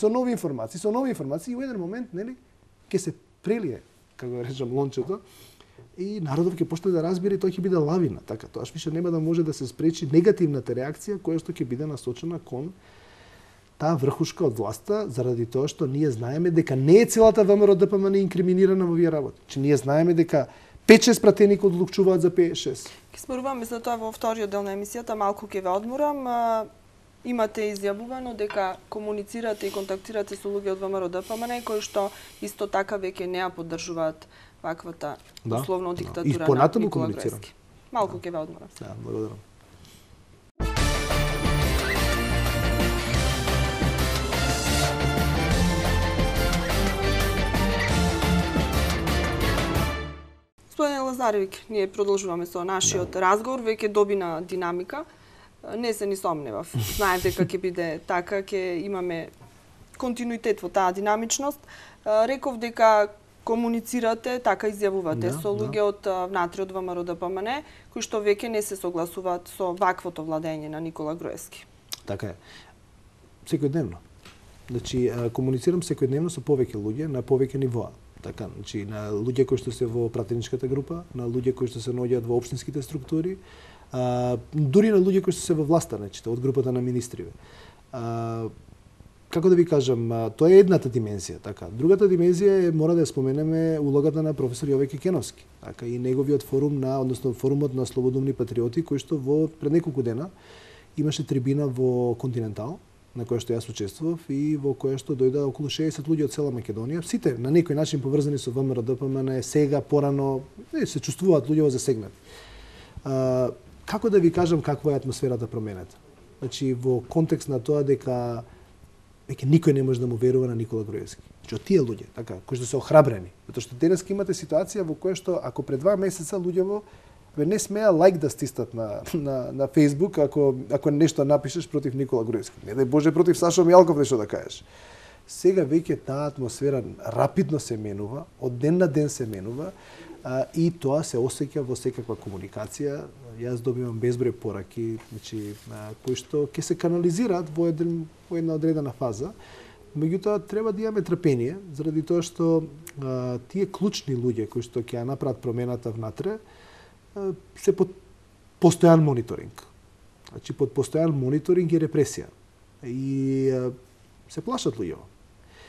и во еден момент, нели, ќе се прелие, како да речам, лончето, и народов ќе почне да разбира и тоа ќе биде лавина, така тоа више нема да може да се спречи негативната реакција која што ќе биде насочена кон таа врхушка од власта, заради тоа што ние знаеме дека не е целата ВМРО ДПМН инкриминирана во овие работи. Че ние знаеме дека 5-6 пратеники одлучуваат за 5-6. Ќе споруваме за тоа во вториот дел на емисијата, малку ќе ве одморам. Имате изјавувано дека комуницирате и контактирате со луѓе од ВМРО ДПМН кои што исто така веќе не ја поддржуваат ваквата условно диктатура на Никола Груевски. Малку ќе ве одморам. Да, благодарам. Господине Лазаревик, ние продолжуваме со нашиот разговор, веќе добина динамика. Не се ни сомневав. Знаев дека ќе биде така, ќе имаме континуитет во таа динамичност. Реков дека комуницирате, така изјавувате со луѓе од внатре од ВМРО ДПМН, кои што веќе не се согласуваат со ваквото владење на Никола Груевски. Така е. Секојдневно. Значи, комуницирам секојдневно со повеќе луѓе на повеќе нивоа. Така, значи, на луѓе кои што се во пратеничката група, на луѓе кои што се наоѓаат во општинските структури, дури на луѓе кои што се во власта, значи, од групата на министри. Како да ви кажам, тоа е едната димензија, така. Другата димензија е, мора да ја споменеме, улогата на професор Јовеќе Кеновски, така, и неговиот форум форумот на слободумни патриоти, кој што пред неколку дена имаше трибина во Континентал, на која што јас учествував и во која што дојда околу 60 луѓе од цела Македонија. Сите на некој начин поврзани со ВМРО ДПМН, сега порано се чувствуваат луѓе засегнати. Како да ви кажам каква е атмосферата променета? Значи во контекст на тоа дека веќе никој не може да му верува на Никола Груевски. Значи од тие луѓе, така, кои што се охрабрени, затоа што денеска имате ситуација во која што ако пред 2 месеца луѓево не смеа лайк да стиснат на Facebook ако нешто напишеш против Никола Груевски. Не дај Боже против Сашо Мјалков нешто да кажеш. Сега веќе таа атмосфера рапидно се менува, од ден на ден се менува, и тоа се осеќа во секаква комуникација. Јас добивам безброј пораки, значи, кои што ќе се канализираат во една одредена фаза. Меѓутоа треба да имаме трпение, заради тоа што тие клучни луѓе кои што ќе ја направат промената внатре се под постојан мониторинг. Значи под постојан мониторинг и репресија. И се плашат луѓе.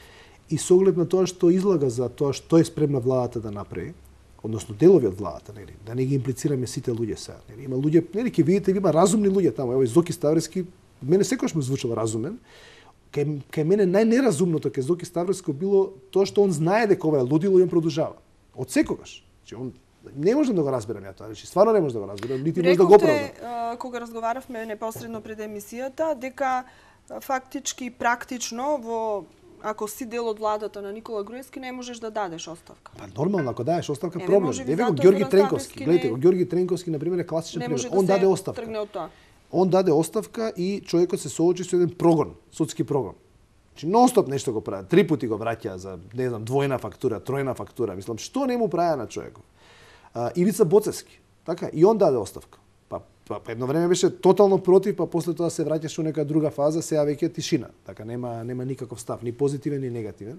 и со оглед на тоа што излага за тоа што е спремна владата да направи, односно делови од владата, нели, да не ги имплицираме сите луѓе сега. Нели, има луѓе, нели, ќе видите, има разумни луѓе таму. Ево Зоки Ставрески, мене секогаш ме звучал разумен. Кај мене најнеразумното кај Зоки Ставрески било тоа што он знае дека ова е лудило и он продолжава. Од секогаш. Значи он не можам да го разберам ја тоа, значи стварно не можам да го разберам, нити може да го оправдам. Кога разговаравме непосредно пред емисијата, дека фактички практично ако си дел од владата на Никола Груевски, не можеш да дадеш оставка. Па нормално, ако даеш оставка, проблем. Еве го Ѓорги Тренковски. Гледате го, Ѓорги Тренковски на пример е класичен пример. Он даде оставка. Он даде оставка и човекот се соочи со еден прогон, судски прогон. Значи нонстоп нешто го прави. 3 пати го враќа за, не знам, двојна фактура, тројна фактура. Мислам, што не му прави на човекот? Ивица Боцевски, така, и он даде оставка. Па едно време беше тотално против, па после тоа се враќаше во нека друга фаза, сега веќе тишина. Така нема никаков став, ни позитивен ни негативен.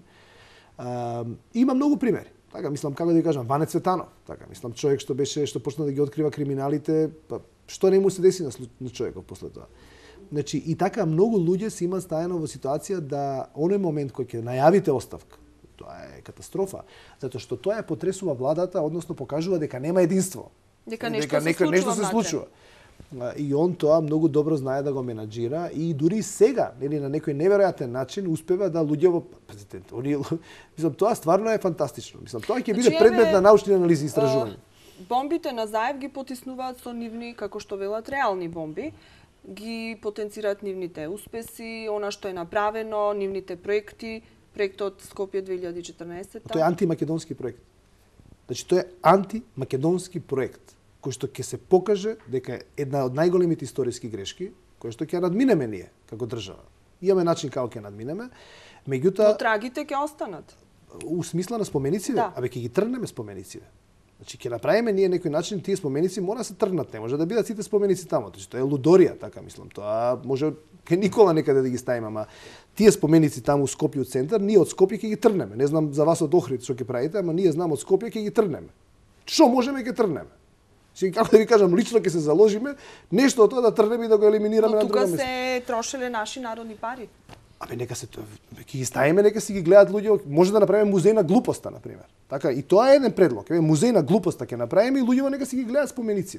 Има многу примери. Така мислам како да ви кажам, Ване Цветанов, така мислам човек што почна да ги открива криминалите, па што не му се деси на човекот после тоа. Значи и така многу луѓе се има стаено во ситуација да оној момент кој ќе најавите оставка, тоа е катастрофа, затоа што тоа е потресува владата, односно покажува дека нема единство. Дека нешто се случува. И он тоа многу добро знае да го менаџира и дури сега, нели на некој неверојатен начин успева да луѓето, пазите, мислам тоа стварно е фантастично. Мислам тоа ќе биде предмет на научни анализи и истражувања. Бомбите на Заев ги потиснуваат со нивни, како што велат, реални бомби. Ги потенцираат нивните успеси, она што е направено, нивните проекти, проектот Скопје 2014. Тоа е антимакедонски проект. Значи тоа е антимакедонски проект кој што ќе се покаже дека е една од најголемите историски грешки, кој што ќе надминеме ние како држава. Имаме начин како ќе надминеме, меѓутоа но трагите ќе останат. У смисла на спомениците, да. Абе ќе ги тргнеме спомениците. Значи ќе направиме ние некој начин тие споменици мора да се тргнат, не може да бидат сите споменици таму. Значи тоа е лудорија, така мислам. Тоа може ке Никола некаде да ги ставиме, ама тие споменици таму у Скопје од центар, ние од Скопје ќе ги тргнеме. Не знам за вас од Охрид што ќе правите, ама ние знам од Скопје ќе ги тргнеме. Што можеме ќе тргнеме? Значи како да ви кажам, лично ќе се заложиме нешто од тоа да тргнеме и да го елиминираме на друго место. Но тука се трошеле наши народни пари. Абе нека се ќе ги ставиме, нека си ги гледаат луѓе, може да направиме музеј на глупоста на пример. Така и тоа е еден предлог. Еве музеј на глупоста ќе направиме и луѓето нека си ги гледаат спомениците.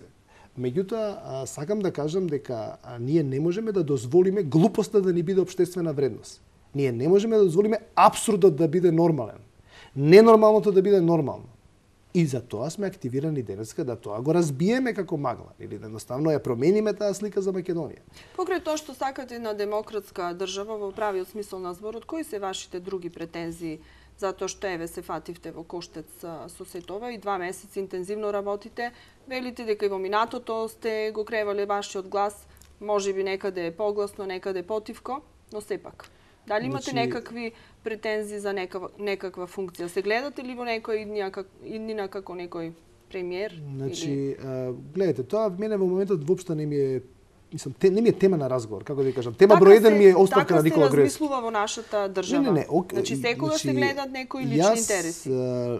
Меѓутоа сакам да кажам дека ние не можеме да дозволиме глупоста да ни биде општествена вредност. Ние не можеме да дозволиме апсурдот да биде нормален. Ненормалното да биде нормално. И за тоа сме активирани денеска да тоа го разбиеме како магла, или да едноставно ја промениме таа слика за Македонија. Покрај тоа што сакате на демократска држава во правиот смисол на зборот, кои се вашите други претензии затоа што еве се фативте во коштец со сетова и 2 месеци интензивно работите, велите дека и во минатото сте го кревале вашиот глас, можеби некаде погласно, некаде потивко, но сепак. Дали имате некакви претензии за некаква функција? Се гледате ли во некој иднина како некој премиер? Значи, гледате, тоа мене во моментот воопшто не ми е, мислам, не ми е тема на разговор, како да ви кажам. Тема број 1 ми е оставка на Никола Груевски. Така се размислува во нашата држава. Не, значи секогаш се гледаат некои лични интереси.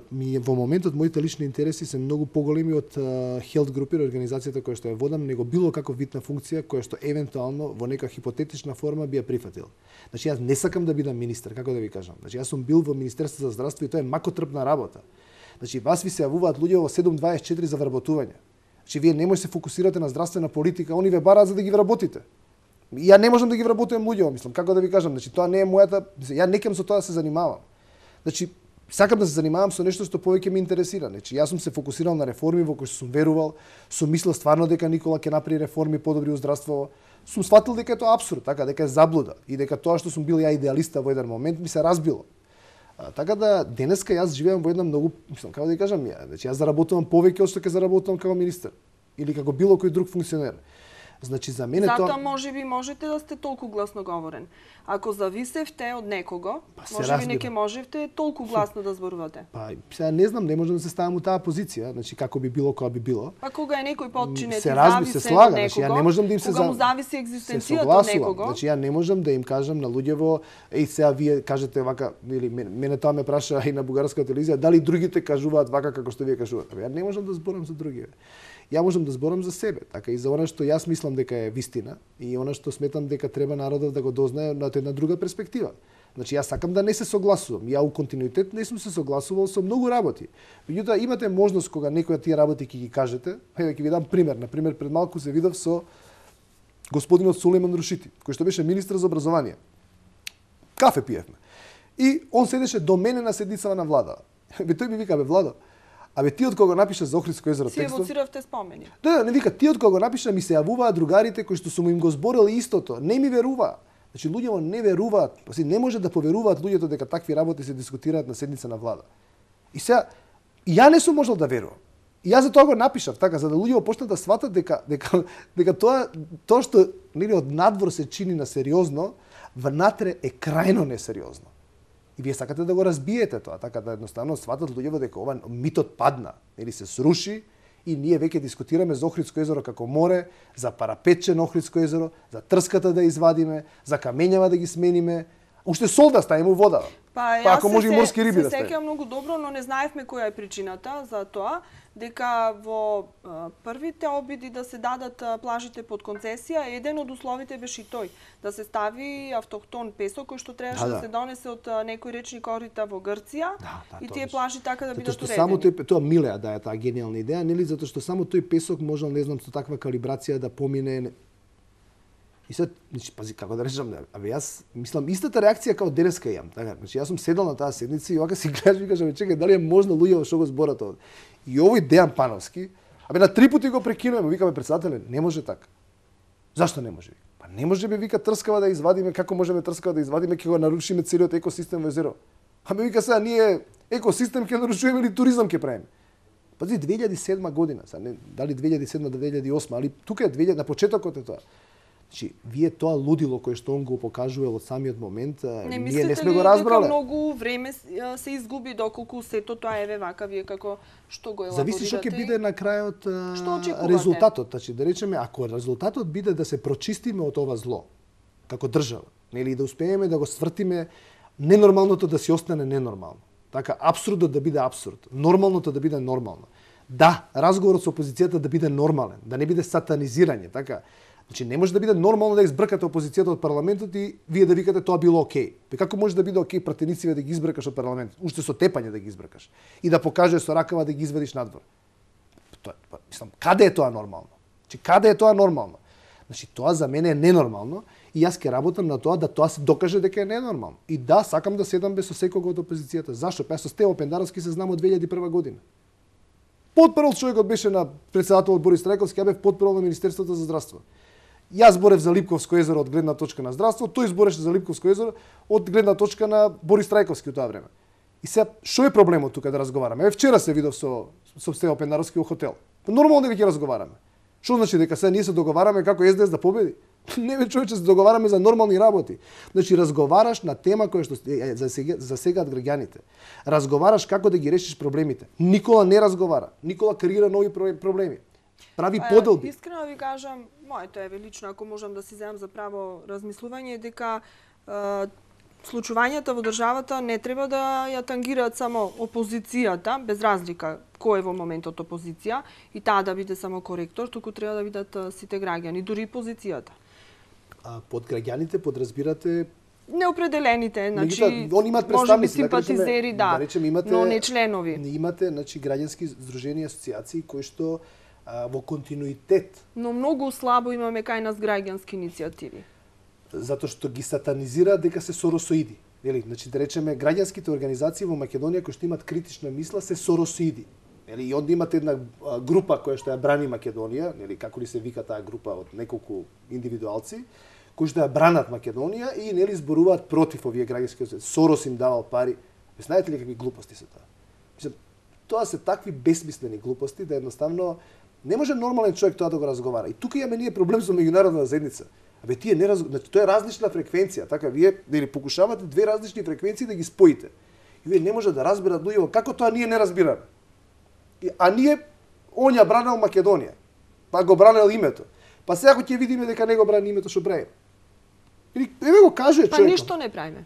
Во моментот моите лични интереси се многу поголеми од Health Group, организацијата која што ја водам, него било каков вид на функција која што евентуално во нека хипотетична форма би ја прифатил. Значи јас не сакам да бидам министер, како да ви кажам. Значи јас сум бил во Министерството за здравство и тоа е макотрпна работа. Значи вас ви се јавуваат луѓе во 724 за вработување. Значи вие не може се фокусирате на здравствена политика, они ве бараат за да ги вработите. Ја не можам да ги вработувам луѓе, мислам, како да ви кажам, значи тоа не е мојата, ја не кем со тоа да се занимавам. Значи сакам да се занимавам со нешто што повеќе ме интересира. Значи јас сум се фокусирал на реформи во кои сум верувал, сум мислел стварно дека Никола ќе направи реформи подобри во здравство. Сум сфатил дека е тоа апсурд, така дека е заблуда и дека тоа што сум бил ја идеалиста во еден момент ми се разбило. Така да денеска јас живеам во една многу, мислам, како да ви кажам, значи јас заработувам повеќе од што ќе заработувам како министер или како било кој друг функционер. Значи за мене тоа затоа можеби можете да сте толку гласноговорен. Ако зависевте од некого, можеби не ќе можевте толку гласно да зборувате. Па сега не знам, не можам да се ставам у таа позиција, значи како би било, кога би било. Па кога е некој подчинет и зависи од некого, значи ја не можам да им кога му зависи екзистенцијата од некого. Значи ја не можам да им кажам на луѓево, сега вие кажете вака, или мене тоа ме праша и на бугарска телевизија, дали другите кажуваат вака како што вие кажувате. Ја не можам да зборам за другиве. Ја можам да зборам за себе, така и за она што јас мислам дека е вистина и она што сметам дека треба народот да го дознае на една друга перспектива. Значи јас сакам да не се согласувам. Ја у континуитет не сум се согласувал со многу работи. Меѓутоа имате можност кога некој од тие работи ќе ги кажете, да ќе ви дам пример. На пример пред малку се видов со господинот Сулейман Рушити, кој што беше министар за образование. Кафе пиевме. И он седеше до мене на седницава на влада. Тој ми вика, Владо, ти од кога напиша за Охридско езеро текстот? Си евоциравте спомени. Да, не вика, ти од кога напиша ми се јавуваат другарите кои што сум им го зборил истото. Не ми верува. Значи луѓето не веруваат, не може да поверуваат луѓето дека такви работи се дискутираат на седница на влада. И сега ја не сум можел да верувам. И јас за тоа го напишав, така за да луѓето почнат да сватат дека тоа што нели од надвор се чини на сериозно, внатре е крајно несериозно. И вие сакате да го разбиете тоа, така да едноставно сватат луѓето дека ова митот падна, нели се сруши. И ние веќе дискутираме за Охридско езеро како море, за парапетче на Охридско езеро, за трската да извадиме, за камењава да ги смениме, уште сол да ставиме вода. Па ако може и морски риби да ставиме. Се сеќавам многу добро, но не знаевме која е причината за тоа, дека во првите обиди да се дадат плажите под концесија, еден од условите беше и тој, да се стави автохтон песок кој што требаше да се донесе од некој речни корита во Грција и тие плажи така да бидат уредени. Само тоа Милеа да е таа гениална идеја, нели, затоа што само тој песок можел, не знам, со таква калибрација да помине. И сега, значи, пази, како да речам, јас мислам истата реакција како денеска имам, така. Значи, јас сум седел на таа седница и вака си гледаш и кажам, чекај, дали е можно луѓе што го зборат овде. И овој Дејан Пановски, на 3 пати го прекинуваме, викаме председателе, не може така. Зашто не може? Па не може вика трскава да извадиме, како можеме трскава да извадиме, ќе го нарушиме целиот екосистем во езеро. Вика сега ние екосистем ќе нарушуваме или туризам ќе правиме. Пази 2007 година, дали 2007 до 2008, али тука е 2000 на почетокот е тоа. Значи, вие тоа лудило кое што он го покажувал од самиот момент, ние не сме го разбрале. Не мислите ли дека многу време се изгуби доколку сето тоа еве вака вие како што го елаборирате? Зависи што ќе биде на крајот резултатот. Значи, да речеме, ако резултатот биде да се прочистиме од ова зло, како држава, нели, да успееме да го свртиме ненормалното да си остане ненормално. Така, апсурдот да биде апсурд, нормалното да биде нормално. Да, разговорот со опозицијата да биде нормален, да не биде сатанизирање, така. Значи не може да биде нормално да избркате опозицијата од парламентот и вие да викате тоа било окей. Како може да биде окей пратениците да ги избркаш од парламентот, уште со тепање да ги избркаш и да покажеш со ракава да ги извадиш надвор. Мислам, каде е тоа нормално? Значи каде е тоа нормално? Значи тоа за мене е ненормално и јас ќе работам на тоа да тоа се докаже дека е ненормално. И да, сакам да седам без со секого од опозицијата. Зашто? Па со Стево Пендаровски се знам од 2001 година. Потпрл човекот беше на председателот Борис Трајковски, ја бев потпрл на Министерството за здравство. Јас зборев за Липковско езеро од гледна точка на здравство, тој збореше за Липковско езеро од гледна точка на Борис Трајковски од тоа време. И сега што е проблемот тука да разговараме? Вчера се видов со Стево Пендаровски во хотел. Нормално дека ќе разговараме. Што значи дека сега ние се договараме како СДС да победи? Не бе човече, се договараме за нормални работи. Значи разговараш на тема која што засегаат граѓаните. Разговараш како да ги решиш проблемите. Никола не разговара. Никола креира нови проблеми. Прави поделби. Искрено ви кажам, моето е лично, ако можам да си земам за право размислување, дека случувањата во државата не треба да ја тангираат само опозицијата, без разлика кој е во моментот опозиција, и таа да биде само коректор, туку треба да бидат сите граѓани, дури и позицијата. Под граѓаните подразбирате неопределените, значи може би симпатизери, да, но не членови. Имате, значи, граѓански здруженија, асоциации кои што во континуитет. Но многу слабо имаме кај нас граѓански иницијативи. Затоа што ги сатанизираат дека се соросоиди. Нели, значи да речеме граѓанските организации во Македонија кои што имаат критична мисла се соросоиди. Нели, и онда имате една група која што ја брани Македонија, нели, како ли се вика таа група од неколку индивидуалци, кои што ја бранат Македонија и нели зборуваат против овие граѓански организации. Сорос им давал пари. Знаете ли какви глупости се тоа? Мислам, тоа се такви бесмислени глупости да едноставно не може нормален човек тоа да го разговара. И тука имаме ние проблем со меѓународната заедница. Тие не значи тоа е различна фреквенција, така вие нели покушавате две различни фреквенции да ги споите. И вие не може да разберат луѓето како тоа ние не разбираме. А ние он ја бранел Македонија. Па го бранел името. Па сега ако ќе видиме дека не го брани името, што правиме? Еве го каже човекот. Па ништо не правиме.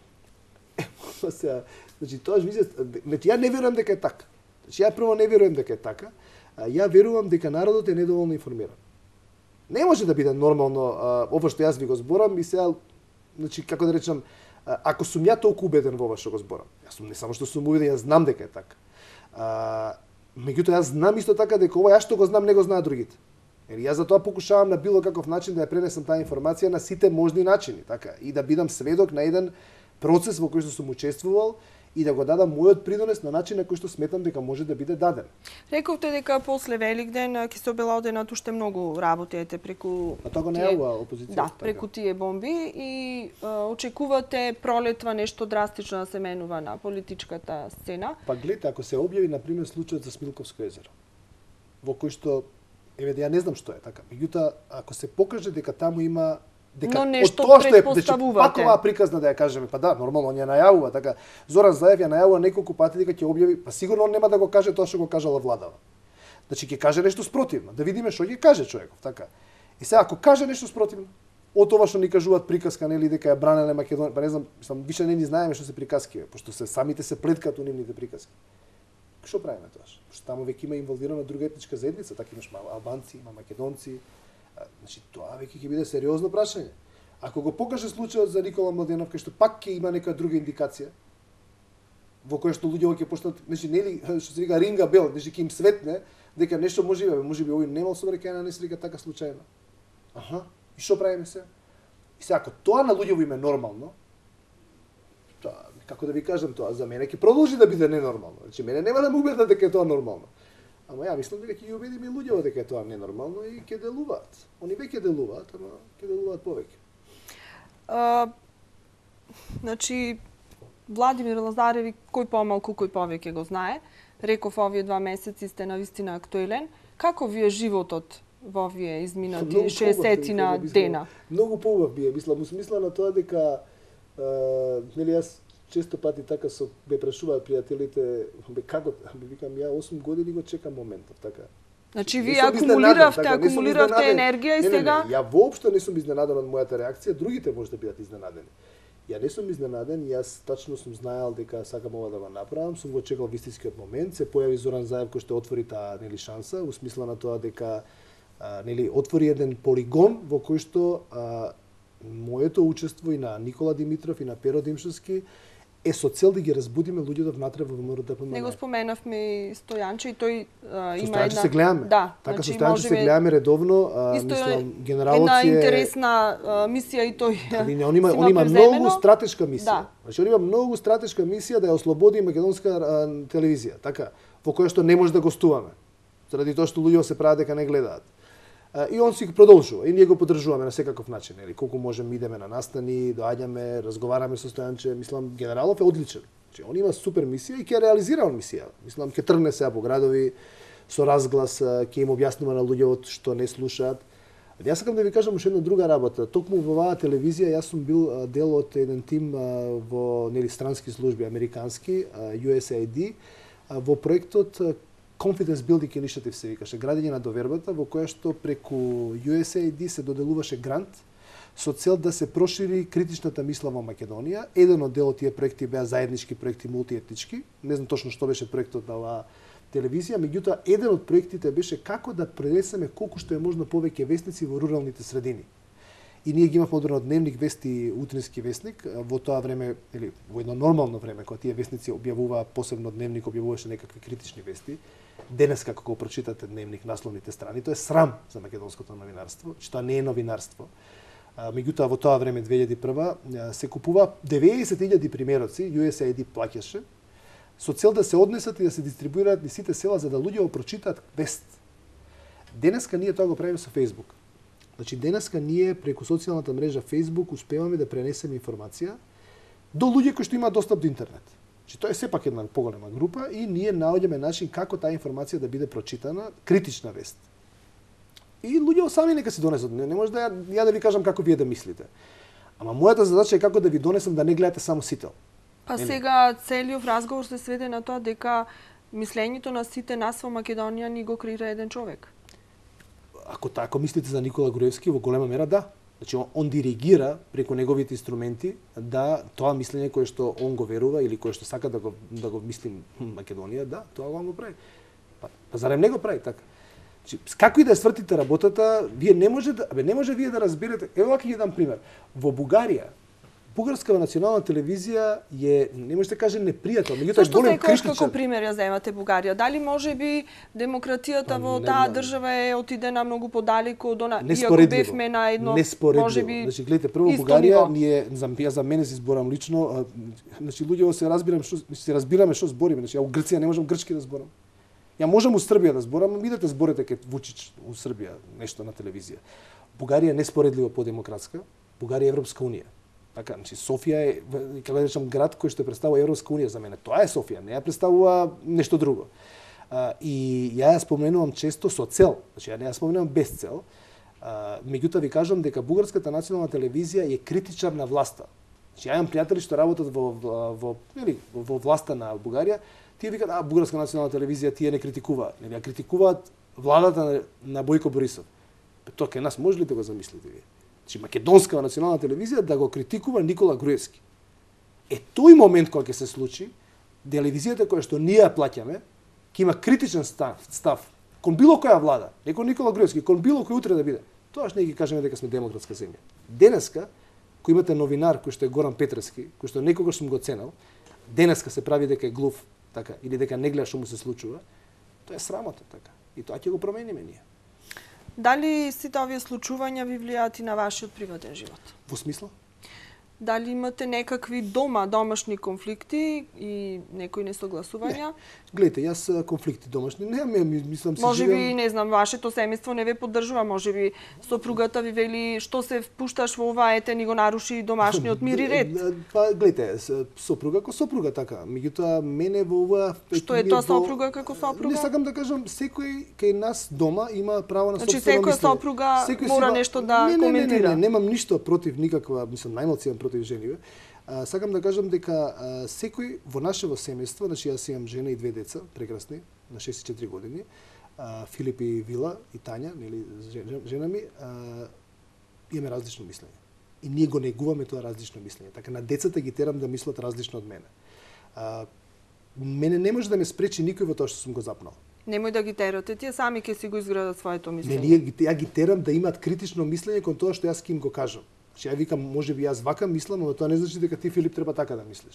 Сега, значи тоа значи ја не верувам дека е така. Значи ја прво не верувам дека е така. Ја верувам дека народот е недоволно информиран. Не може да биде нормално ова што јас ви го зборам и сега, значи, како да речам, Ако сум ја толку убеден во ова што го зборам. Јас сум не само што сум убеден, јас знам дека е така. Меѓутоа јас знам исто така дека ова јас што го знам не го знаат другите. Јас затоа покушавам на било каков начин да ја пренесам таа информација на сите можни начини, така, и да бидам сведок на еден процес во кој што сум учествувал и да го дадам мојот придонес на начин на кој што сметам дека може да биде даден. Рековте дека после Великден ќе се обелоденат уште многу работи преку А тоа го најавува опозицијата. Да, преку тие бомби и очекувате пролетва нешто драстично да се менува на политичката сцена. Па гледате, ако се објави на пример случајот за Смилковско езеро, во кој што ја не знам што е така. Меѓутоа, ако се покаже дека таму има но нешто предпоставувате. Пак оваа приказна да ја кажеме, па да, нормално он ја најавува, така. Зоран Заев ја најавува неколку пати дека ќе објави, па сигурно он нема да го каже тоа што го кажала владава. Значи ќе каже нешто спротивно, да видиме што ќе каже човеков, така. И сега ако каже нешто спротивно, од тоа што ни кажуваат приказка, нели дека ја бранеле Македонија, па не знам, више не ни знаеме што се приказки, пошто се самите се плеткаат у нивните приказки. Што правиме тоа? Пошто таму веќе има инволвирана друга етничка заедница, така имаш албанци, има македонци. Значи тоа веќе ќе биде сериозно прашање. Ако го покаже случајот за Никола Младенов, кај што пак ќе има нека друга индикација, во која што луѓето ќе почнат, значи нели што се вика ринга бел, значи ќе им светне дека нешто можеби овој немал сообраќајна несреќа така случајно. Аха, и што правиме се? И сега ако тоа на луѓето им е нормално, тоа како да ви кажам тоа, за мене ќе продолжи да биде ненормално. Значи мене нема да ме убедат дека е тоа нормално. Ама ја мислам дека ќе ги убедиме луѓето дека е тоа ненормално и ќе делуваат. Они веќе делуваат, ама ќе делуваат повеќе. Значи Владимир Лазареви кој помалку, кој повеќе го знае. Реков овие 2 месеци сте навистина актуелен. Како ви е животот во овие изминати 60 дена? Многу поубав би е, мислам, усмисла на тоа дека нели јас често пати така ме прашуваат пријателите, како, викам ја 8 години го чекам моментот, така. Значи вие акумулиравте енергија и сега ја воопшто не сум изненаден од мојата реакција, другите може да бидат изненадени. Ја не сум изненаден, јас тачно сум знаел дека сакам ова да го направам, сум го чекал вистинскиот момент, се појави Зоран Заев кој што отвори таа нели шанса, у смисла на тоа дека нели отвори еден полигон во кој што моето учество и на Никола Димитров и на Перо Димшовски е со цел да ги разбудиме луѓето внатре во ВМРО-ДПМН. Не го споменавме и Стојанче и тој има една се гледаме. Да, така значи, со Стојанче се гледаме редовно, мислам генералот е една интересна мисија и тој. Он има многу стратешка мисија. Да. Значи он има многу стратешка мисија да ја ослободи македонска телевизија, така, во која што не може да гостуваме. Заради тоа што луѓето се прават дека не гледаат. И он си продолжува и ние го поддржуваме на секаков начин, нели, колку можеме идеме на настани, доаѓаме, разговараме со Стојанче, мислам генералов е одличен. Значи он има супер мисија и ќе реализира он мисија. Мислам ќе тргне сега по градови со разглас, ќе им објаснува на луѓето што не слушаат. Јас сакам да ви кажам уште една друга работа. Токму во оваа телевизија јас сум бил дел од еден тим во нели странски служби американски, USAID, во проектот Confidence Building Initiative се викаше, градење на довербата, во која што преку USAID се доделуваше грант со цел да се прошири критичната мисла во Македонија. Еден од дел од тие проекти беа заеднички проекти мултиетнички. Не знам точно што беше проектот на оваа телевизија, меѓутоа еден од проектите беше како да пренесеме колку што е можно повеќе вестници во руралните средини. И ние ги имавме одредено дневник вести, утрински вестник, во тоа време, или во едно нормално време, кога тие вестници објавуваа, посебно дневник објавуваше некакви критични вести. Денес како го прочитате дневник насловните страни, тоа е срам за македонското новинарство, че тоа не е новинарство. Меѓутоа во тоа време 2001 се купува 90.000 примероци, USAID плаќаше, со цел да се однесат и да се дистрибуираат низ сите села за да луѓето прочитаат вест. Денеска ние тоа го правиме со Facebook. Значи денеска ние преку социјалната мрежа Facebook успеваме да пренесеме информација до луѓе кои што имаат достап до интернет. Значи тоа е сепак една поголема група и ние наоѓаме начин како таа информација да биде прочитана, критична вест. И луѓето сами нека си донесат. Не може да ја да ви кажам како вие да мислите. Ама мојата задача е како да ви донесам да не гледате само сител. Па сега целиот разговор се сведе на тоа дека мислењето на сите нас во Македонија ни го креира еден човек. Ако така мислите за Никола Груевски, во голема мера да. Значи он диригира преку неговите инструменти да тоа мислење кое што он го верува или кое што сака да го мислим Македонија, да, тоа го прави. Па зарем не го прави така? Значи, како и да свртите работата, вие не може вие да разберете. Ево вака ќе дам пример. Во Бугарија Бугарска национална телевизија е, не може да каже непријател, меѓутоа Зашто голем секогаш критичар. како пример ја земате Бугарија? Дали може би демократијата во таа држава е отидена многу подалеку од она, иако бевме на едно, може би, значи гледате, прво Бугарија ние за мене се изборам лично, значи луѓе се разбираме што збориме, значи ја у Грција не можам грчки да зборам. Ја можам у Србија да зборам, идете зборете ке Вучич у Србија нешто на телевизија. Бугарија е неспоредливо подемократска, Бугарија е Европска унија. Така, значи Софија е, како да речам, град кој што представува Европска унија за мене. Тоа е Софија, не ја представува нешто друго. И ја споменувам често со цел, значи ја не ја споменувам без цел. Меѓутоа ви кажам дека Бугарската национална телевизија е критичар на власта. Значи ја имам пријатели што работат во власта на Бугарија, тие викаат, Бугарска национална телевизија тие не критикуваат, нели ја критикуваат владата на Бојко Борисов. Тоа кај нас може ли да го замислите вие? Значи македонска национална телевизија да го критикува Никола Груевски. Тој момент кога ќе се случи, телевизијата која што ние ја плаќаме, ќе има критичен став кон било која влада, не кон Никола Груевски, кон било кој утре да биде. Тоаш не ги кажеме дека сме демократска земја. Денеска, кој имате новинар кој што е Горан Петрески, кој што некогаш сум го ценел, денеска се прави дека е глув, така, или дека не гледа што му се случува, тоа е срамота, така. И тоа ќе го промениме ние. Дали сите овие случувања ви влијаат и на вашиот приватен живот? Во смисла? Дали имате некакви домашни конфликти и некои несогласувања? Не. Гледайте, јас конфликти домашни немам, мислам си може би, не знам, вашето семејство не ве поддржува, може би сопругата ви вели што се впушташ во ова, ете ни го наруши домашниот мир и ред. Па гледайте, сопруга како сопруга така, меѓутоа мене во ова што е тоа сопруга како сопруга? Не сакам да кажам, секој кај нас дома има право на собствено мислење. Значи секоја сопруга мора нешто да коментира. Не, немам ништо против никаква, мислам најмалку имам против жениве. Сакам да кажам дека секој во нашево семејство, значи јас имам жена и две деца, прекрасни, на 6 и 4 години, Филип и Вила и Тања, нели жена ми, имаме различно мислење. И ние го негуваме тоа различно мислење. Така на децата ги терам да мислат различно од мене. Мене не може да ме спречи никој во тоа што сум го запнал. Немој да ги терате, тие сами ќе си го изградат своето мислење. Не, ја ги терам да имаат критично мислење кон тоа што јас ќе им го кажам. Ја викам, може би јас вака мислам, но тоа не значи дека ти, Филип, треба така да мислиш.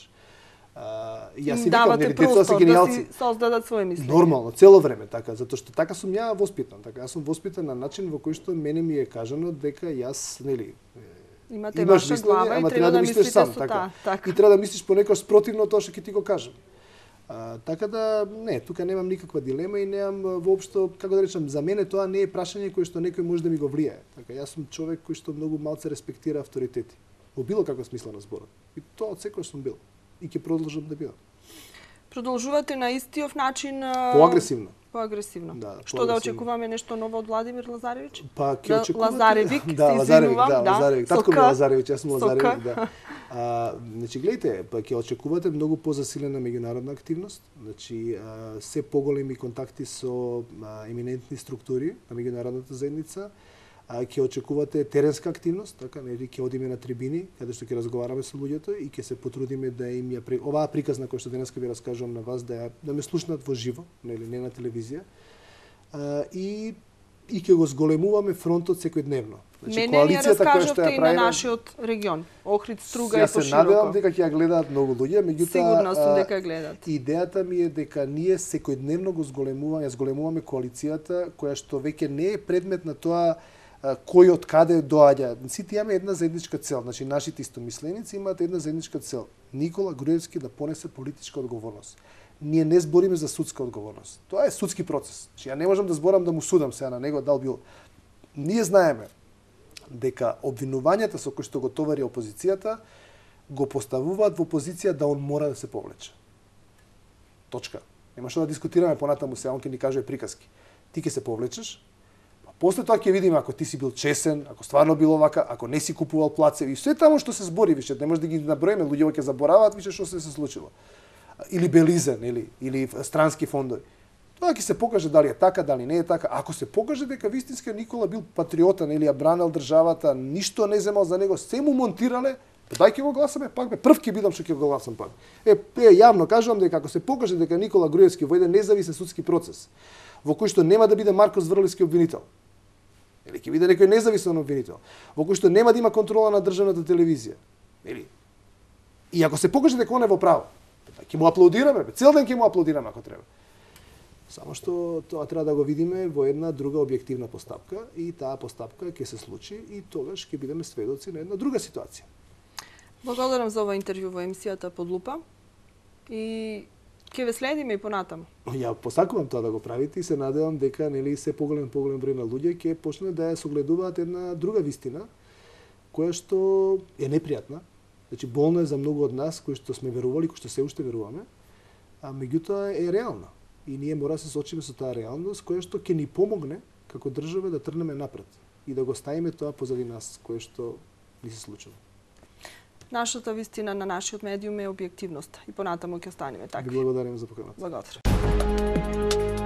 Јас си викам, нели, децата се гениалци. Да си создадат своje мислење. Нормално, цело време така, затоа што така сум ја воспитан. Така, јас сум воспитан на начин во кој што мене ми е кажано дека јас, нели, имате ваша глава и треба да мислите сам, со таа. И треба да мислиш понекогаш спротивно тоа што ќе ти го кажам. Така да, не, тука немам никаква дилема и немам воопшто, како да речам, за мене тоа не е прашање кое што некој може да ми го влијае. Така, јас сум човек кој што многу малце респектира авторитети. Во било каква смисла на зборот. И тоа од секој сум бил. И ќе продолжам да бидам. Продолжувате на истиот начин? Поагресивно. Поагресивно. Да, што да очекуваме нешто ново од Владимир Лазаревиќ? Па ќе очекуваме Лазаревик, да, Лазаревик, татко ми Лазаревиќ, јас сум Лазаревик, да. Значи гледайте, па ќе очекувате многу позасилена меѓународна активност, значи се поголеми контакти со еминентни структури на меѓународната заедница. Ќе очекувате теренска активност, така, нели, ќе одиме на трибини, каде што ќе разговараме со луѓето и ќе се потрудиме да им ја оваа приказна која што денеска ви раскажувам на вас да ме слушнат во живо, нели, не на телевизија. И ќе го зголемуваме фронтот секојдневно. Значи коалицијата која што ја правиме и на нашиот регион, Охрид, Струга и пошироко. Јас се надевам дека ќе ја гледаат многу луѓе, меѓутоа сигурно сум дека ја гледаат. Идејата ми е дека ние секојдневно го зголемуваме коалицијата која што веќе не е предмет на тоа кој од каде доаѓа. Сите имаме една заедничка цел, значи нашите истомисленици имаат една заедничка цел. Никола Груевски да понесе политичка одговорност. Ние не збориме за судска одговорност. Тоа е судски процес. Значи, ја не можам да зборам да му судам сега на него дал бил. Ние знаеме дека обвинувањата со кои што го товари опозицијата го поставуваат во позиција да он мора да се повлече. Точка. Нема што да дискутираме понатаму се, он ќе ни каже приказки. Ти ќе се повлечеш. После тоа ќе видиме ако ти си бил чесен, ако стварно било вака, ако не си купувал плацеви, и све таму што се збори више, не може да ги наброиме, луѓето ќе забораваат више што се случило. Или Белизен, или странски фондови. Тоа ќе се покаже дали е така, дали не е така. Ако се покаже дека вистински Никола бил патриота, ја бранел државата, ништо не земал за него, се му монтирале, дај ќе го гласаме пак, прв ќе бидам што ќе го гласам пак. Јавно кажувам дека ако се покаже дека Никола Груевски во еден независен судски процес, во кој што нема да биде Марко Зврлевски обвинител, или ќе биде некој независен обвинител, во кој што нема да има контрола на државната телевизија, или И ако се покаже дека он е во право, ќе му аплаудираме, цел ден ќе му аплаудираме ако треба. Само што тоа треба да го видиме во една друга објективна постапка и таа постапка ќе се случи и тогаш ќе бидеме сведоци на една друга ситуација. Благодарам за ова интервју во емисијата Под лупа и ќе ве следиме и понатаму. Ја посакувам тоа да го правите и се надевам дека нели се поголем број на луѓе ќе почнат да ја согледуваат една друга вистина која што е непријатна. Значи болно е за многу од нас кои што сме верували, кои што се уште веруваме, а меѓутоа е реална. И ние мора да се соочиме со таа реалност која што ќе ни помогне како држава да тргнеме напред и да го ставиме тоа позади нас кое што ни се случува. Нашата вистина на нашиот медиум е објективноста и понатаму ќе останеме така. Ви благодарам за поканата. Благодарам.